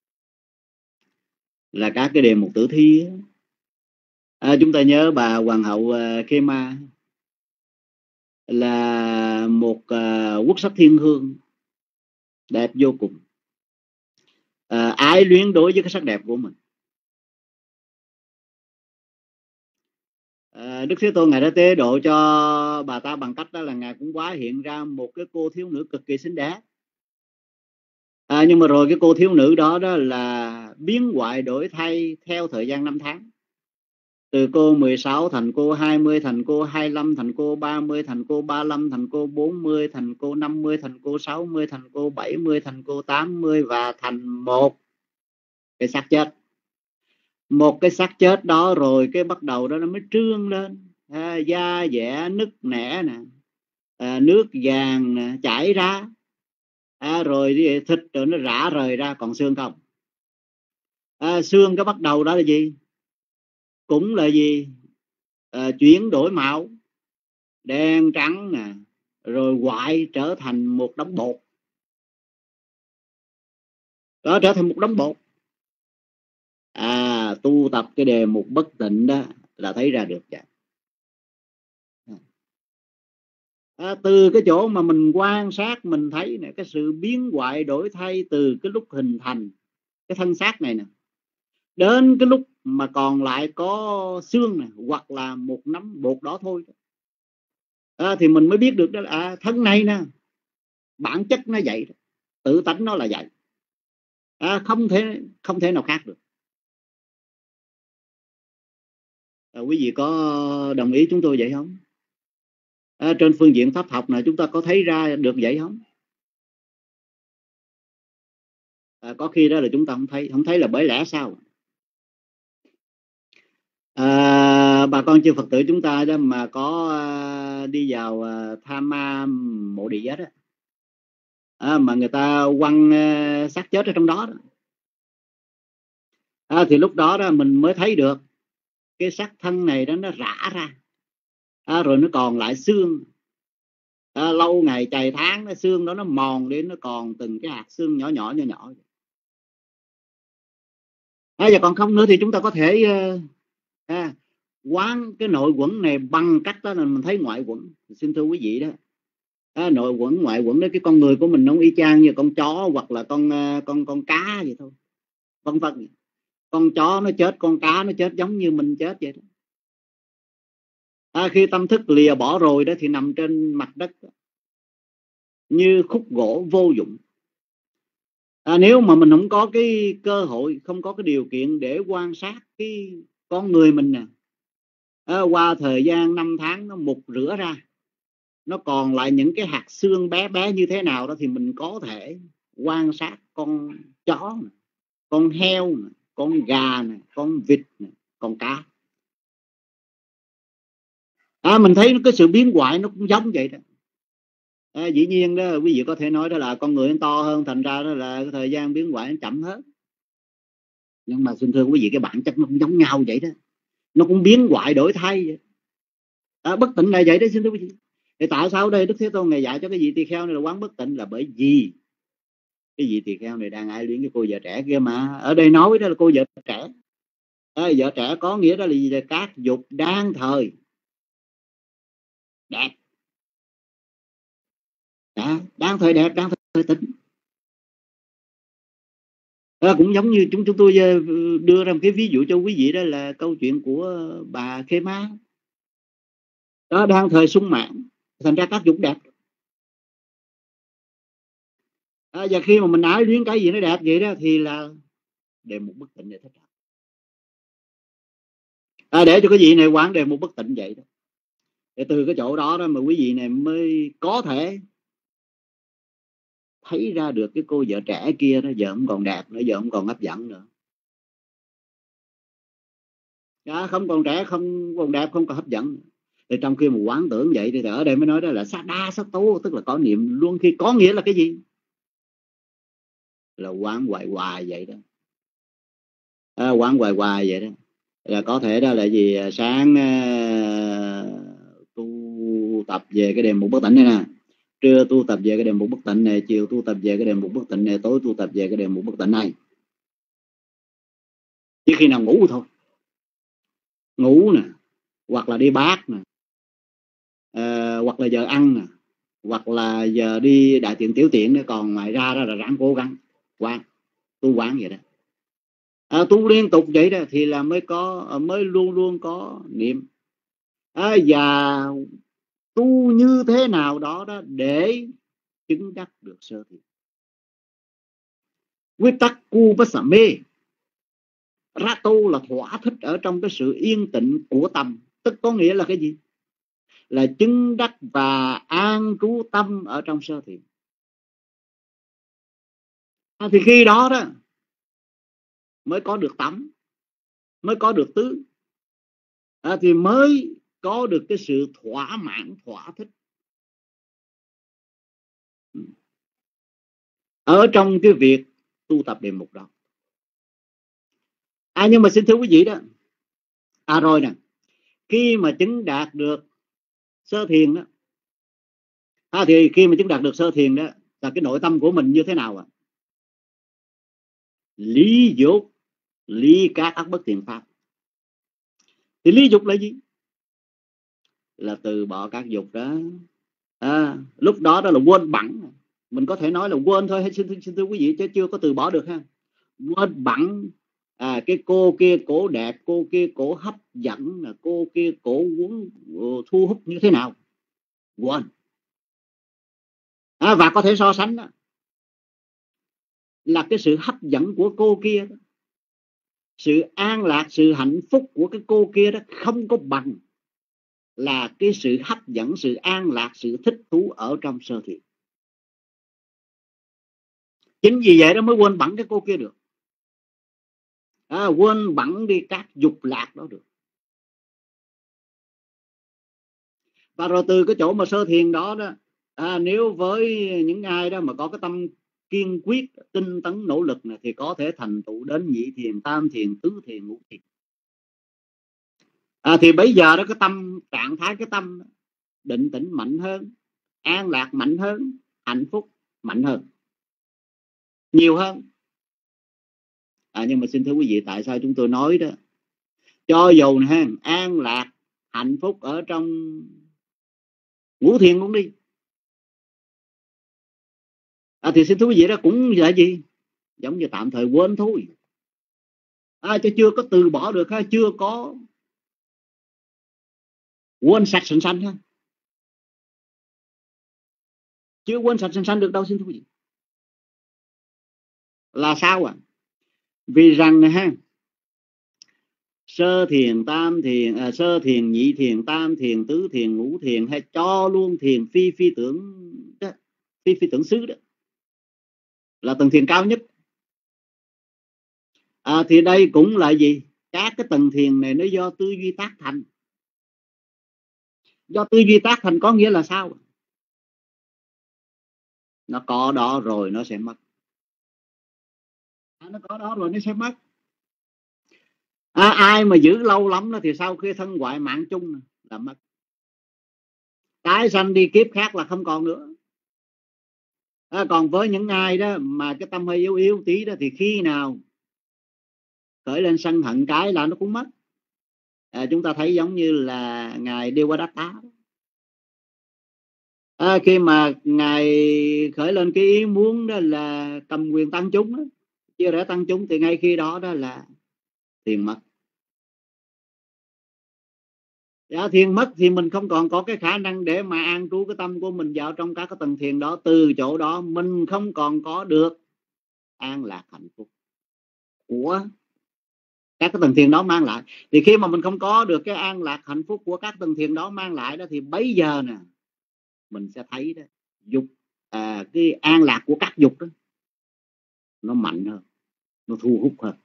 [SPEAKER 4] Là các cái đề mục tử thi. À, chúng ta nhớ bà hoàng hậu uh, Khema là một uh, quốc sắc thiên hương đẹp vô cùng, à, ái luyến đối với cái sắc đẹp của mình. À, Đức Thế Tôn ngài đã tế độ cho bà ta bằng cách đó là ngài cũng quá hiện ra một cái cô thiếu nữ cực kỳ xinh đẹp. À, nhưng mà rồi cái cô thiếu nữ đó đó là biến hoại đổi thay theo thời gian năm tháng. Từ cô mười sáu thành cô hai mươi, thành cô hai mươi lăm, thành cô ba mươi, thành cô ba mươi lăm, thành cô bốn mươi, thành cô năm mươi, thành cô sáu mươi, thành cô bảy mươi, thành cô tám mươi và thành một cái xác chết. Một cái xác chết đó rồi cái bắt đầu đó nó mới trương lên, à, da dẻ nứt nẻ nè, à, nước vàng nè, chảy ra, à, rồi thịt rồi nó rã rời ra, còn xương không. À, xương cái bắt đầu đó là gì? Cũng là gì? À, chuyển đổi màu, đen trắng nè, rồi hoại trở thành một đống bột. Đó, trở thành một đống bột. À, tu tập cái đề mục bất tịnh đó là thấy ra được vậy. À, từ cái chỗ mà mình quan sát mình thấy nè, cái sự biến hoại đổi thay từ cái lúc hình thành cái thân xác này nè, đến cái lúc mà còn lại có xương nè, hoặc là một nắm bột đó thôi. À, thì mình mới biết được đó là à, thân này nè, bản chất nó vậy, tự tánh nó là vậy, à, không thể không thể nào khác được. À, quý vị có đồng ý chúng tôi vậy không? À, trên phương diện pháp học này chúng ta có thấy ra được vậy không? À, có khi đó là chúng ta không thấy, không thấy là bởi lẽ sao? À, bà con chư Phật tử chúng ta đó mà có à, đi vào à, Tham Ma mộ địa đó, à, mà người ta quăng à, xác chết ở trong đó, đó. À, thì lúc đó đó mình mới thấy được cái xác thân này đó nó rã ra, à, rồi nó còn lại xương. À, lâu ngày chày tháng cái xương đó nó mòn đến nó còn từng cái hạt xương nhỏ nhỏ nhỏ nhỏ. À, và còn không nữa thì chúng ta có thể uh, à, quán cái nội quẩn này bằng cách đó là mình thấy ngoại quẩn. Xin thưa quý vị đó, à, nội quẩn ngoại quẩn đó, cái con người của mình nó y chang như con chó hoặc là con uh, con con cá vậy thôi, vân vân. Con chó nó chết, con cá nó chết giống như mình chết vậy đó. À, khi tâm thức lìa bỏ rồi đó thì nằm trên mặt đất như khúc gỗ vô dụng. À, nếu mà mình không có cái cơ hội, không có cái điều kiện để quan sát cái con người mình nè, à, qua thời gian năm tháng nó mục rửa ra, nó còn lại những cái hạt xương bé bé như thế nào đó, thì mình có thể quan sát con chó, con heo, con gà, con vịt, con cá. À, mình thấy cái sự biến hoại nó cũng giống vậy đó. À, dĩ nhiên đó quý vị có thể nói đó là con người nó to hơn, thành ra đó là cái thời gian biến hoại nó chậm hơn. Nhưng mà xin thưa quý vị, cái bản chất nó cũng giống nhau vậy đó, nó cũng biến hoại đổi thay vậy. À, bất tịnh là vậy đó xin thưa quý vị. Thì tại sao đây Đức Thế Tôn ngày dạy cho cái vị tỳ kheo này là quán bất tịnh, là bởi vì cái vị tỳ kheo này đang ái luyến cái cô vợ trẻ kia mà. Ở đây nói đó là cô vợ trẻ. À, vợ trẻ có nghĩa đó là gì? Là các dục đang thời đẹp. À, đang thời đẹp, đang thời tịnh. À, cũng giống như chúng chúng tôi đưa ra một cái ví dụ cho quý vị, đó là câu chuyện của bà Khê Ma. Đó, đang thời sung mãn, thành ra các dục đẹp. À, và khi mà mình ái luyến cái gì nó đẹp vậy đó thì là đề mục bất tịnh để thích hợp. À, để cho cái vị này quán đề mục bất tịnh vậy đó. Để từ cái chỗ đó đó mà quý vị này mới có thể thấy ra được cái cô vợ trẻ kia đó giờ không còn đẹp nữa, giờ không còn hấp dẫn nữa. À, không còn trẻ, không còn đẹp, không còn hấp dẫn. Thì trong khi một quán tưởng vậy thì ở đây mới nói đó là sát đa sát tố, tức là có niệm luôn. Khi có nghĩa là cái gì? Là quán hoài hoài vậy đó. À, quán hoài hoài vậy đó. Là có thể đó là gì? Sáng uh, tu tập về cái đề mục bất tịnh này nè, trưa tu tập về cái đề mục bất tịnh này, chiều tu tập về cái đề mục bất tịnh này, tối tu tập về cái đề mục bất tịnh này. Chỉ khi nào ngủ thôi. Ngủ nè, hoặc là đi bát nè, à, hoặc là giờ ăn nè, hoặc là giờ đi đại tiện tiểu tiện nữa. Còn ngoài ra đó là ráng cố gắng quán, tu quán vậy đó. À, tu liên tục vậy đó thì là mới có, mới luôn luôn có niệm. À, và tu như thế nào đó đó để chứng đắc được sơ thiền. Quy tắc cu bất xả mê. Ra tu là thỏa thích ở trong cái sự yên tĩnh của tâm. Tức có nghĩa là cái gì? Là chứng đắc và an trú tâm ở trong sơ thiền. À, thì khi đó đó mới có được tắm, mới có được tứ. À, thì mới có được cái sự thỏa mãn, thỏa thích ở trong cái việc tu tập đề mục đó. À, nhưng mà xin thưa quý vị đó, à rồi nè, khi mà chứng đạt được sơ thiền đó, à, thì khi mà chứng đạt được sơ thiền đó là cái nội tâm của mình như thế nào ạ? À? Lý dục, lý các ác bất thiện pháp. Thì lý dục là gì? Là từ bỏ các dục đó. À, lúc đó đó là quên bẵng. Mình có thể nói là quên thôi, xin, xin thưa quý vị, chứ chưa có từ bỏ được ha. Quên bẵng. À, cái cô kia cổ đẹp, cô kia cổ hấp dẫn, là cô kia cổ cuốn thu hút như thế nào, quên. À, và có thể so sánh đó là cái sự hấp dẫn của cô kia đó, sự an lạc, sự hạnh phúc của cái cô kia đó không có bằng là cái sự hấp dẫn, sự an lạc, sự thích thú ở trong sơ thiền. Chính vì vậy đó mới quên bẵng cái cô kia được. À, quên bẵng đi các dục lạc đó được. Và rồi từ cái chỗ mà sơ thiền đó đó, à, nếu với những ai đó mà có cái tâm kiên quyết, tinh tấn, nỗ lực này, thì có thể thành tựu đến nhị thiền, tam thiền, tứ thiền, ngũ thiền. À, thì bây giờ đó cái tâm, trạng thái cái tâm định tĩnh mạnh hơn, an lạc mạnh hơn, hạnh phúc mạnh hơn, nhiều hơn. À, nhưng mà xin thưa quý vị, tại sao chúng tôi nói đó, cho dù nè, an lạc, hạnh phúc ở trong ngũ thiền cũng đi, à, thì xin thưa quý vị đó cũng là gì? Giống như tạm thời quên thôi. À, chứ chưa có từ bỏ được ha, chưa có quên sạch sành sanh ha, chưa quên sạch sành sanh được đâu xin thưa quý vị. Là sao ạ? À? Vì rằng nè ha, sơ thiền, tam thiền, à, sơ thiền, nhị thiền, tam thiền, tứ thiền, ngũ thiền, hay cho luôn thiền phi phi tưởng đó, phi phi tưởng xứ đó là tầng thiền cao nhất. À, thì đây cũng là gì? Các cái tầng thiền này nó do tư duy tác thành. Do tư duy tác thành có nghĩa là sao? Nó có đó rồi nó sẽ mất. À, nó có đó rồi nó sẽ mất. À, ai mà giữ lâu lắm đó thì sau khi thân ngoại mạng chung là mất. Tái sanh đi kiếp khác là không còn nữa. À, còn với những ai đó mà cái tâm hơi yếu yếu tí đó thì khi nào khởi lên sân hận cái là nó cũng mất. À, chúng ta thấy giống như là ngài Devadatta. À, khi mà ngài khởi lên cái ý muốn đó là cầm quyền tăng chúng đó, chia rẽ tăng chúng, thì ngay khi đó đó là thiền mất. Dạ, thiền mất thì mình không còn có cái khả năng để mà an trú cái tâm của mình vào trong các cái tầng thiền đó. Từ chỗ đó mình không còn có được an lạc hạnh phúc của các cái tầng thiền đó mang lại. Thì khi mà mình không có được cái an lạc hạnh phúc của các tầng thiền đó mang lại đó, thì bây giờ nè mình sẽ thấy đó, dục à, cái an lạc của các dục đó nó mạnh hơn, nó thu hút hơn.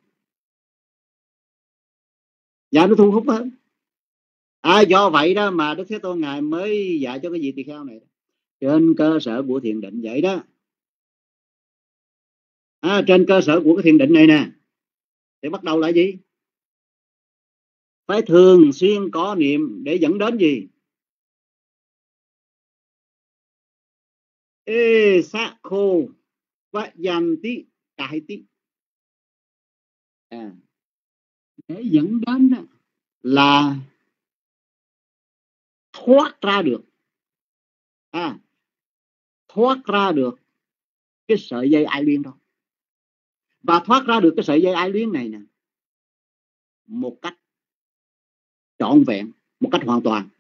[SPEAKER 4] Dạ, nó thu hút hơn. À, do vậy đó mà Đức Thế Tôn ngài mới dạy cho cái vị tỳ kheo này đó. Trên cơ sở của thiền định vậy đó. À, trên cơ sở của cái thiền định này nè thì bắt đầu là gì? Phải thường xuyên có niệm để dẫn đến gì? Ê sa khô và dàn tí cải tí. À, để dẫn đến là thoát ra được, à, thoát ra được cái sợi dây ai luyến đó. Và thoát ra được cái sợi dây ai luyến này nè một cách trọn vẹn, một cách hoàn toàn.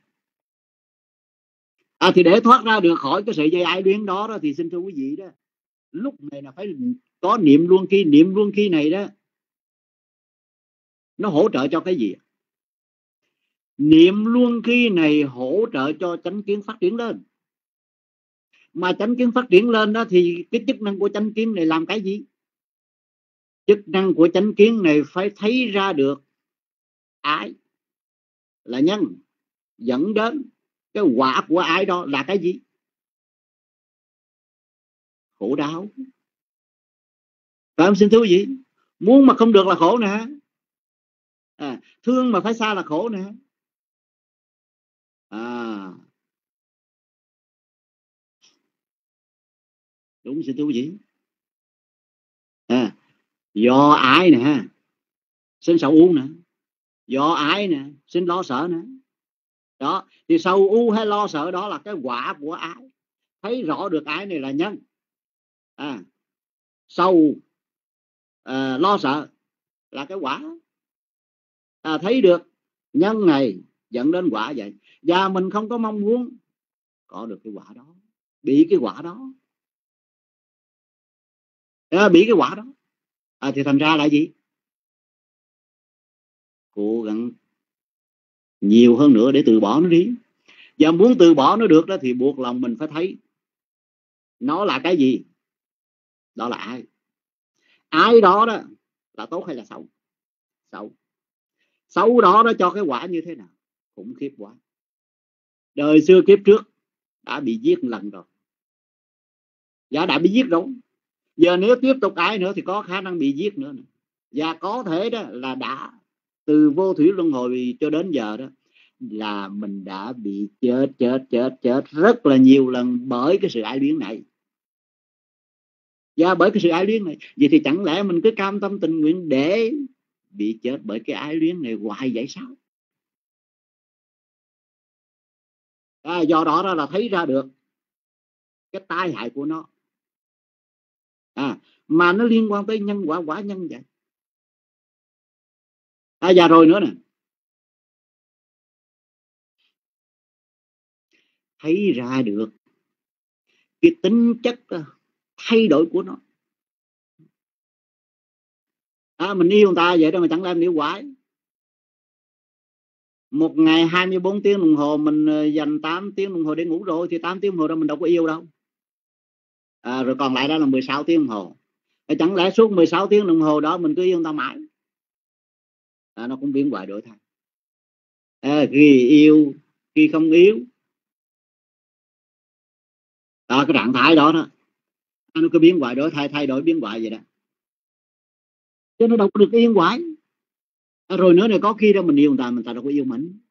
[SPEAKER 4] À, thì để thoát ra được khỏi cái sợi dây ai luyến đó, đó thì xin thưa quý vị đó, lúc này là phải có niệm luân khi. Niệm luân khi này đó nó hỗ trợ cho cái gì? Niệm luân khi này hỗ trợ cho chánh kiến phát triển lên. Mà chánh kiến phát triển lên đó thì cái chức năng của chánh kiến này làm cái gì? Chức năng của chánh kiến này phải thấy ra được ái là nhân, dẫn đến cái quả của ái đó là cái gì? Khổ đau. Phải không xin thưa quý vị? Muốn mà không được là khổ nè, à, thương mà phải xa là khổ nè. À, đúng xin thưa quý vị. À, do ái nè sinh sầu u nè, do ái nè sinh lo sợ nè. Đó thì sầu u hay lo sợ đó là cái quả của ái. Thấy rõ được ái này là nhân, à, sầu à, lo sợ là cái quả. À, thấy được nhân này dẫn đến quả vậy. Và mình không có mong muốn có được cái quả đó, bị cái quả đó, à, bị cái quả đó, à, thì thành ra là gì? Cố gắng nhiều hơn nữa để từ bỏ nó đi. Và muốn từ bỏ nó được đó thì buộc lòng mình phải thấy nó là cái gì. Đó là ai. Ai đó đó là tốt hay là xấu? Xấu. Xấu đó nó cho cái quả như thế nào? Khủng khiếp quá. Đời xưa kiếp trước đã bị giết lần rồi. Dạ, đã bị giết rồi. Giờ nếu tiếp tục ái nữa thì có khả năng bị giết nữa. Và có thể đó là đã từ vô thủy luân hồi cho đến giờ đó là mình đã bị chết chết chết chết rất là nhiều lần bởi cái sự ái luyến này. Và bởi cái sự ái luyến này, vậy thì chẳng lẽ mình cứ cam tâm tình nguyện để bị chết bởi cái ái luyến này hoài vậy sao? À, do đó, đó là thấy ra được cái tai hại của nó, à, mà nó liên quan tới nhân quả, quả nhân vậy. À, và rồi nữa nè, thấy ra được cái tính chất thay đổi của nó. À, mình yêu người ta vậy đó mà chẳng lẽ mình yêu hoài. Một ngày hai mươi bốn tiếng đồng hồ mình dành tám tiếng đồng hồ để ngủ rồi, thì tám tiếng đồng hồ đó mình đâu có yêu đâu. À, rồi còn lại đó là mười sáu tiếng đồng hồ. À, chẳng lẽ suốt mười sáu tiếng đồng hồ đó mình cứ yêu người ta mãi? À, nó cũng biến hoại đổi thay. À, khi yêu, khi không yêu. À, cái trạng thái đó đó nó cứ biến hoại đổi thay, thay đổi biến hoại vậy đó, chứ nó đâu có được yên hoài. À, rồi nữa này có khi đâu mình yêu người ta, mình ta đâu có yêu mình.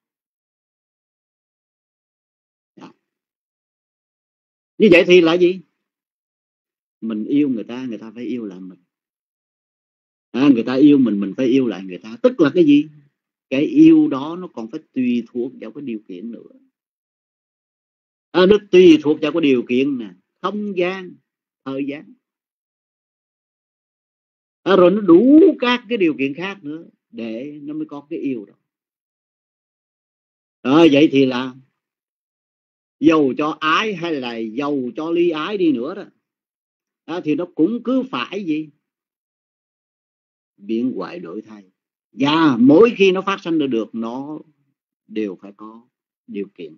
[SPEAKER 4] À. Như vậy thì là gì? Mình yêu người ta, người ta phải yêu lại mình. À, người ta yêu mình, mình phải yêu lại người ta. Tức là cái gì? Cái yêu đó nó còn phải tùy thuộc vào cái điều kiện nữa. À, nó tùy thuộc vào cái điều kiện nè, không gian, thời gian. À, rồi nó đủ các cái điều kiện khác nữa để nó mới có cái yêu đó. À, vậy thì là dầu cho ái hay là dầu cho ly ái đi nữa đó, à, thì nó cũng cứ phải gì? Biến hoại đổi thay. Và mỗi khi nó phát sinh được nó đều phải có điều kiện.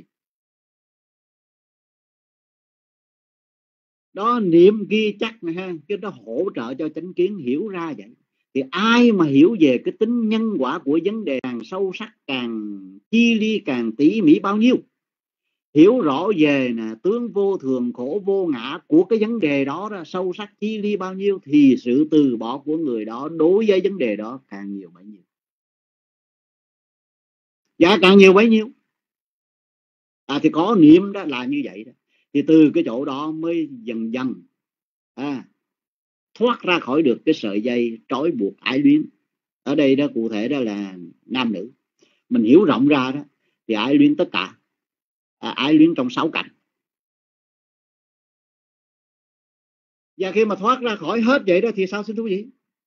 [SPEAKER 4] Đó, niệm ghi chắc này ha, cái đó hỗ trợ cho chánh kiến hiểu ra vậy. Thì ai mà hiểu về cái tính nhân quả của vấn đề càng sâu sắc, càng chi ly, càng tỉ mỉ bao nhiêu, hiểu rõ về nè tướng vô thường, khổ vô ngã của cái vấn đề đó, đó sâu sắc chi ly bao nhiêu, thì sự từ bỏ của người đó đối với vấn đề đó càng nhiều bấy nhiêu. Dạ, càng nhiều bấy nhiêu. À, thì có niệm đó là như vậy đó. Thì từ cái chỗ đó mới dần dần à, thoát ra khỏi được cái sợi dây trói buộc ái luyến. Ở đây đó cụ thể đó là nam nữ. Mình hiểu rộng ra đó thì ái luyến tất cả, à, ái luyến trong sáu cảnh. Và khi mà thoát ra khỏi hết vậy đó thì sao xin thú vị?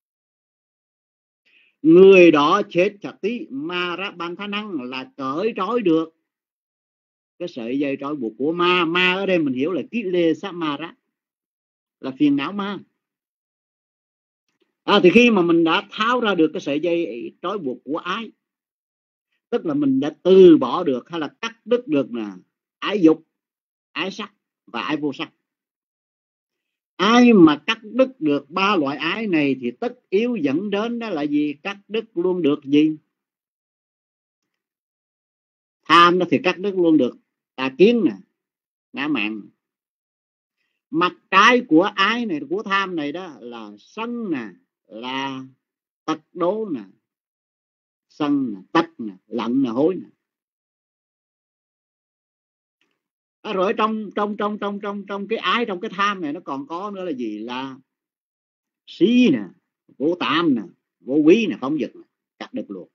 [SPEAKER 4] Người đó chết chặt tí ma ra ban thá năng là cởi trói được cái sợi dây trói buộc của ma. Ma ở đây mình hiểu là ký lê sát ma ra, là phiền não ma. À, thì khi mà mình đã tháo ra được cái sợi dây trói buộc của ái, tức là mình đã từ bỏ được hay là cắt đứt được nè ái dục, ái sắc và ái vô sắc. Ai mà cắt đứt được ba loại ái này thì tất yếu dẫn đến đó là gì? Cắt đứt luôn được gì? Tham đó thì cắt đứt luôn được tà kiến nè, ngã mạn. Mặt trái của ái này, của tham này đó là sân nè, là tật đố nè, sân nè, tật nè, lận nè, hối nè. À, rồi trong trong trong trong trong trong cái ái, trong cái tham này nó còn có nữa là gì? Là si nè, vô tam nè, vô quý nè, phóng dật nè, cắt đứt luôn.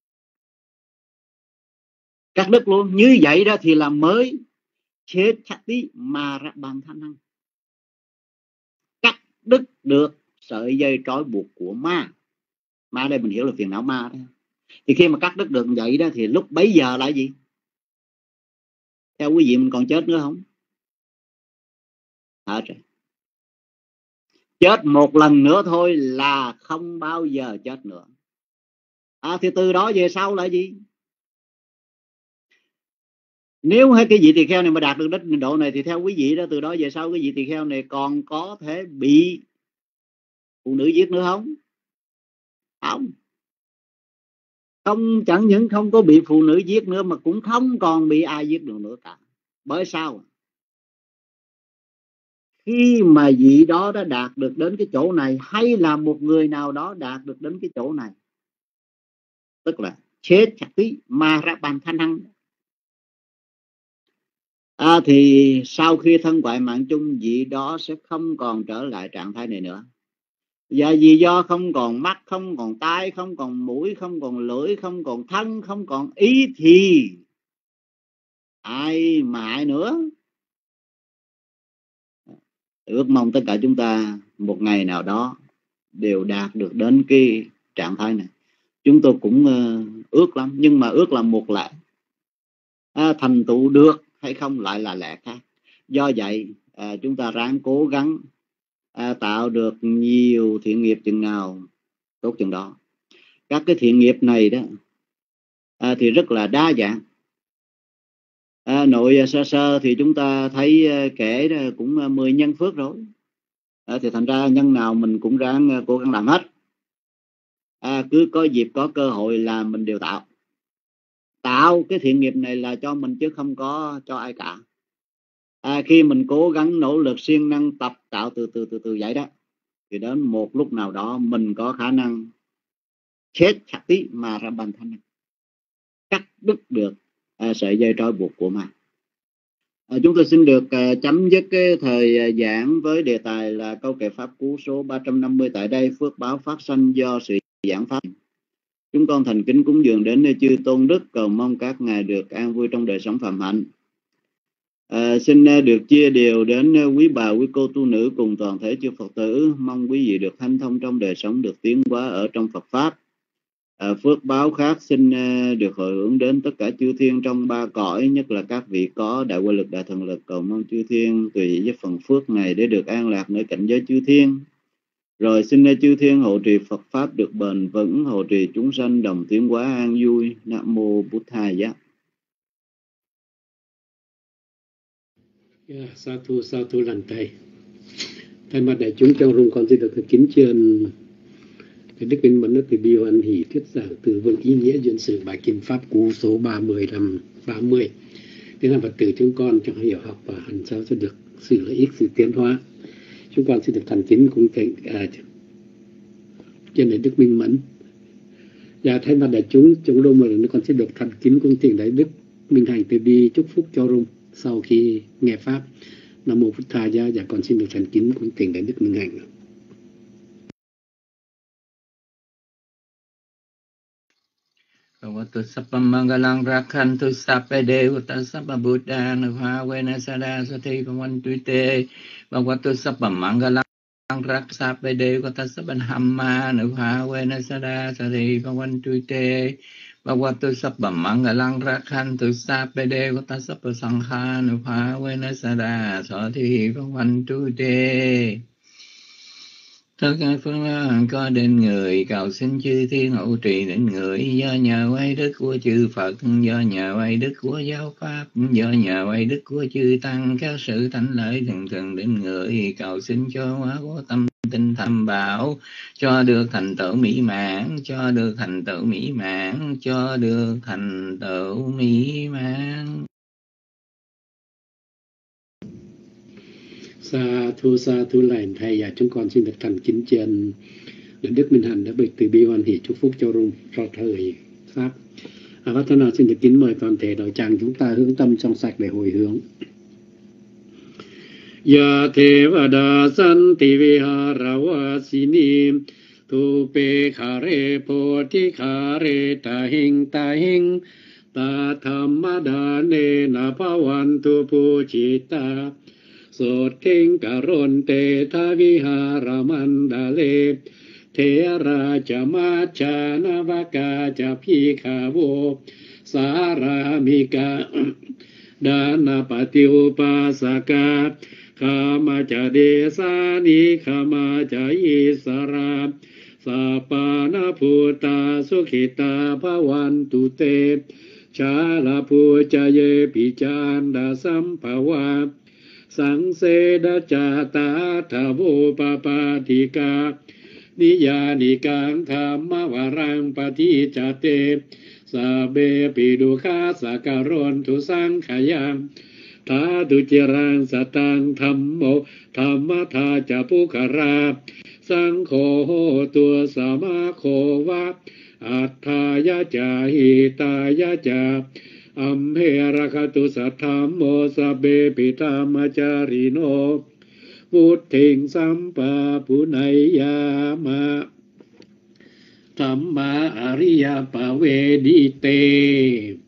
[SPEAKER 4] Cắt đứt luôn. Như vậy đó thì là mới chết chặt tí mà ra bằng thanh năng. Cắt đứt được sợi dây trói buộc của ma. Ma đây mình hiểu là phiền não ma đó. Thì khi mà cắt đứt được vậy đó thì lúc bấy giờ là gì? Theo quý vị mình còn chết nữa không? À, trời. Chết một lần nữa thôi là không bao giờ chết nữa. À, thì từ đó về sau là gì? Nếu hay cái vị tỳ kheo này mà đạt được đến độ này thì theo quý vị đó, từ đó về sau cái vị tỳ kheo này còn có thể bị phụ nữ giết nữa không? Không. Không, chẳng những không có bị phụ nữ giết nữa mà cũng không còn bị ai giết được nữa cả. Bởi sao? Khi mà vị đó đã đạt được đến cái chỗ này, hay là một người nào đó đạt được đến cái chỗ này, tức là chết chặt tí ma ra bàn thanh năng, à, thì sau khi thân ngoại mạng chung, vị đó sẽ không còn trở lại trạng thái này nữa. Và vì do không còn mắt, không còn tai, không còn mũi, không còn lưỡi, không còn thân, không còn ý thì ai mà ai nữa. Ước mong tất cả chúng ta một ngày nào đó đều đạt được đến cái trạng thái này. Chúng tôi cũng uh, ước lắm, nhưng mà ước là một lẽ, à, thành tựu được hay không lại là lẽ khác. Do vậy à, chúng ta ráng cố gắng à, tạo được nhiều thiện nghiệp chừng nào tốt chừng đó. Các cái thiện nghiệp này đó à, thì rất là đa dạng. À, nội sơ sơ thì chúng ta thấy kể cũng mười nhân phước rồi, à, thì thành ra nhân nào mình cũng ráng cố gắng làm hết. À, cứ có dịp có cơ hội là mình đều tạo tạo cái thiện nghiệp này là cho mình chứ không có cho ai cả. À, khi mình cố gắng nỗ lực siêng năng tập tạo từ từ từ từ vậy đó, thì đến một lúc nào đó mình có khả năng chết chặt tí mà ra bàn thanh, cắt đứt được à, sợi dây trói buộc của ma. À, chúng tôi xin được à, chấm dứt cái thời à, giảng với đề tài là câu kệ pháp cú số ba trăm năm mươi tại đây. Phước báo phát sanh do sự giảng pháp. Chúng con thành kính cúng dường đến nơi chư tôn đức, cầu mong các ngài được an vui trong đời sống phạm hạnh. À, xin được chia đều đến quý bà, quý cô tu nữ cùng toàn thể chư Phật tử. Mong quý vị được hanh thông trong đời sống, được tiến hóa ở trong Phật Pháp. À, phước báo khác xin được hồi hướng đến tất cả chư thiên trong ba cõi, nhất là các vị có đại quy lực, đại thần lực. Cầu mong chư thiên tùy với phần phước này để được an lạc nơi cảnh giới chư thiên. Rồi xin chư thiên hộ trì Phật Pháp được bền vững, hộ trì chúng sanh đồng tiến hóa an vui. Nam mô Bụt Thầy Giá.
[SPEAKER 5] Yeah, sa thu sa thu lành thầy. Thay mặt đại chúng trong rung con xin được kính tri Thầy Đức Minh Mẫn từ bi hoan hỷ thuyết giảng từ vựng ý nghĩa duyên sự bài kinh pháp cú số ba mươi năm ba mươi. Thế là Phật tử chúng con trong hiểu học và hành sao sẽ được sự lợi ích, sự tiến hóa. Chúng con xin được thành kính cung thỉnh à, trên Đại Đức Minh Mẫn. Và thay mặt đại chúng trong rung một lần con sẽ được thành kính cung thỉnh Đại Đức Minh Hành từ bi chúc phúc cho rung sau khi nghe pháp. Nam mô Phật Thầy Giá. Và con xin được thành kính cung thỉnh Đại Đức Minh Hành.
[SPEAKER 6] Bhagavato Sappam Mangalang Rakhantu Sappe Devata Sappa Buddha Nupavena Sada Sati Bhavantuite. Bhagavato Sappam Mangalang Rak Sappe Devata Sappa Hamma Nupavena Sada Sati Bhavantuite. Bhagavato Sappam Mangalang Rakhantu Sappe Devata Sappa Sangha Nupavena Sada Sati Bhavantuite. Tất cả phương pháp có đến người, cầu xin chư thiên hộ trì đến người. Do nhờ quay đức của chư Phật, do nhờ quay đức của giáo pháp, do nhờ quay đức của chư Tăng, các sự thánh lợi thường thường đến người. Cầu xin cho hóa của tâm tinh tham bảo, cho được thành tựu mỹ mãn, cho được thành tựu mỹ mãn, cho được thành tựu mỹ mãn.
[SPEAKER 5] Sa thu sa thu lành thầy. Và chúng con xin được thành kính trên Đại Đức Minh Hành đã bày từ bi hoan hỷ chúc phúc cho rung cho thời pháp. À, và thế nào xin được kính mời toàn thể đội tràng chúng ta hướng tâm trong sạch để hồi hướng. Ya Thevada Santi Vihara Vasini Tu Pe Khare Poti Khare Tahing Tahing Ta Thammadane Napavantu Puchita Sốt thính cả rôn tê tha vi hà ra man đà lê thế ra cha ma cha na va ca cha phi kha vô sa ra mi ca đa na pa tiêu pa sa ca kha ma cha de sa ni kha ma cha y sa ra sa pa na pu ta su khi ta pa wan tu te cha la pu cha ye pi chan da sam pa wa Sang se đa cha ta tha vô pa pa thi ca ni ya ni kang tham ma varang pa thi cha te sa be pi du kha sa ka ron tu sang khayang tha tu chirang sa tang tham mo tham ma tha cha pu khara sang kho tu sa ma kho va at tha ya cha hi ta ya cha Amherakatu sathamo sabbe pitammacharino Vuddhing sampa punayama Thamma ariya pavedite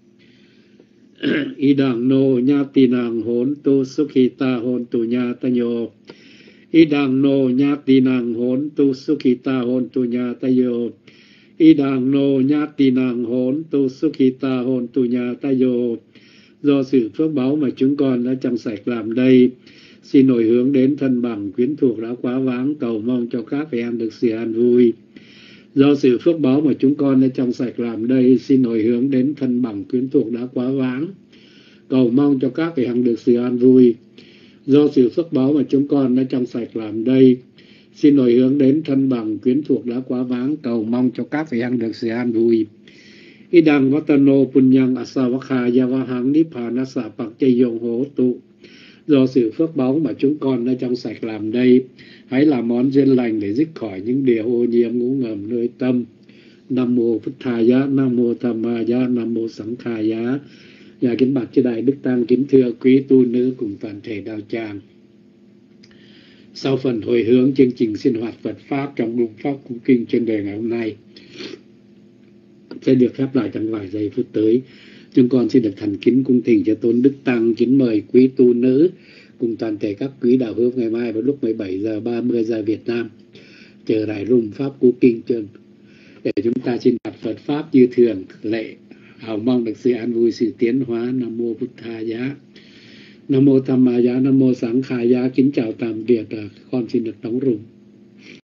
[SPEAKER 5] Idang no nyatinang hontu sukhita hontu nyatayo Idang no nyatinang hontu sukhita hontu nyatayo Idang no nhati nàng hồn tu sukhita hồn tu nhà tayo. Do sự phước báu mà chúng con đã trong sạch làm đây, xin hồi hướng đến thân bằng quyến thuộc đã quá vãng, cầu mong cho các vị em được sự an vui. Do sự phước báo mà chúng con đã trong sạch làm đây, xin hồi hướng đến thân bằng quyến thuộc đã quá vãng, cầu mong cho các vị hằng được sự an vui. Do sự phước báo mà chúng con đã trong sạch làm đây, xin hồi hướng đến thân bằng quyến thuộc đã quá vãng, cầu mong cho các vị hằng được sự an vui. Idang vatano punyang asavakha yavahang niphanasa pakchayong hotu. Do sự phước báu mà chúng con đã trong sạch làm đây, hãy làm món duyên lành để dứt khỏi những điều ô nhiễm ngủ ngầm nơi tâm. Nam mô Phật Thaya, Nam mô Tham Maya, Nam mô Sẵn Khaya. Nhà kính bạch chư đại đức tăng, kính thưa quý tu nữ cùng toàn thể đạo tràng. Sau phần hồi hướng chương trình sinh hoạt Phật pháp trong lúc pháp cung kinh trên đề ngày hôm nay sẽ được khép lại trong vài giây phút tới. Chúng con xin được thành kính cung thỉnh cho tôn đức tăng, kính mời quý tu nữ cùng toàn thể các quý đạo hữu ngày mai vào lúc mười bảy giờ ba mươi giờ Việt Nam chờ đại rung pháp cú kinh trường để chúng ta xin đặt Phật pháp như thường lệ, hào mong được sự an vui, sự tiến hóa. Nam mô Bụt Thaya, Nam mô Tham Maya, Nam mô Sẵn Khaya. Kính chào tạm biệt, con xin được đóng rung.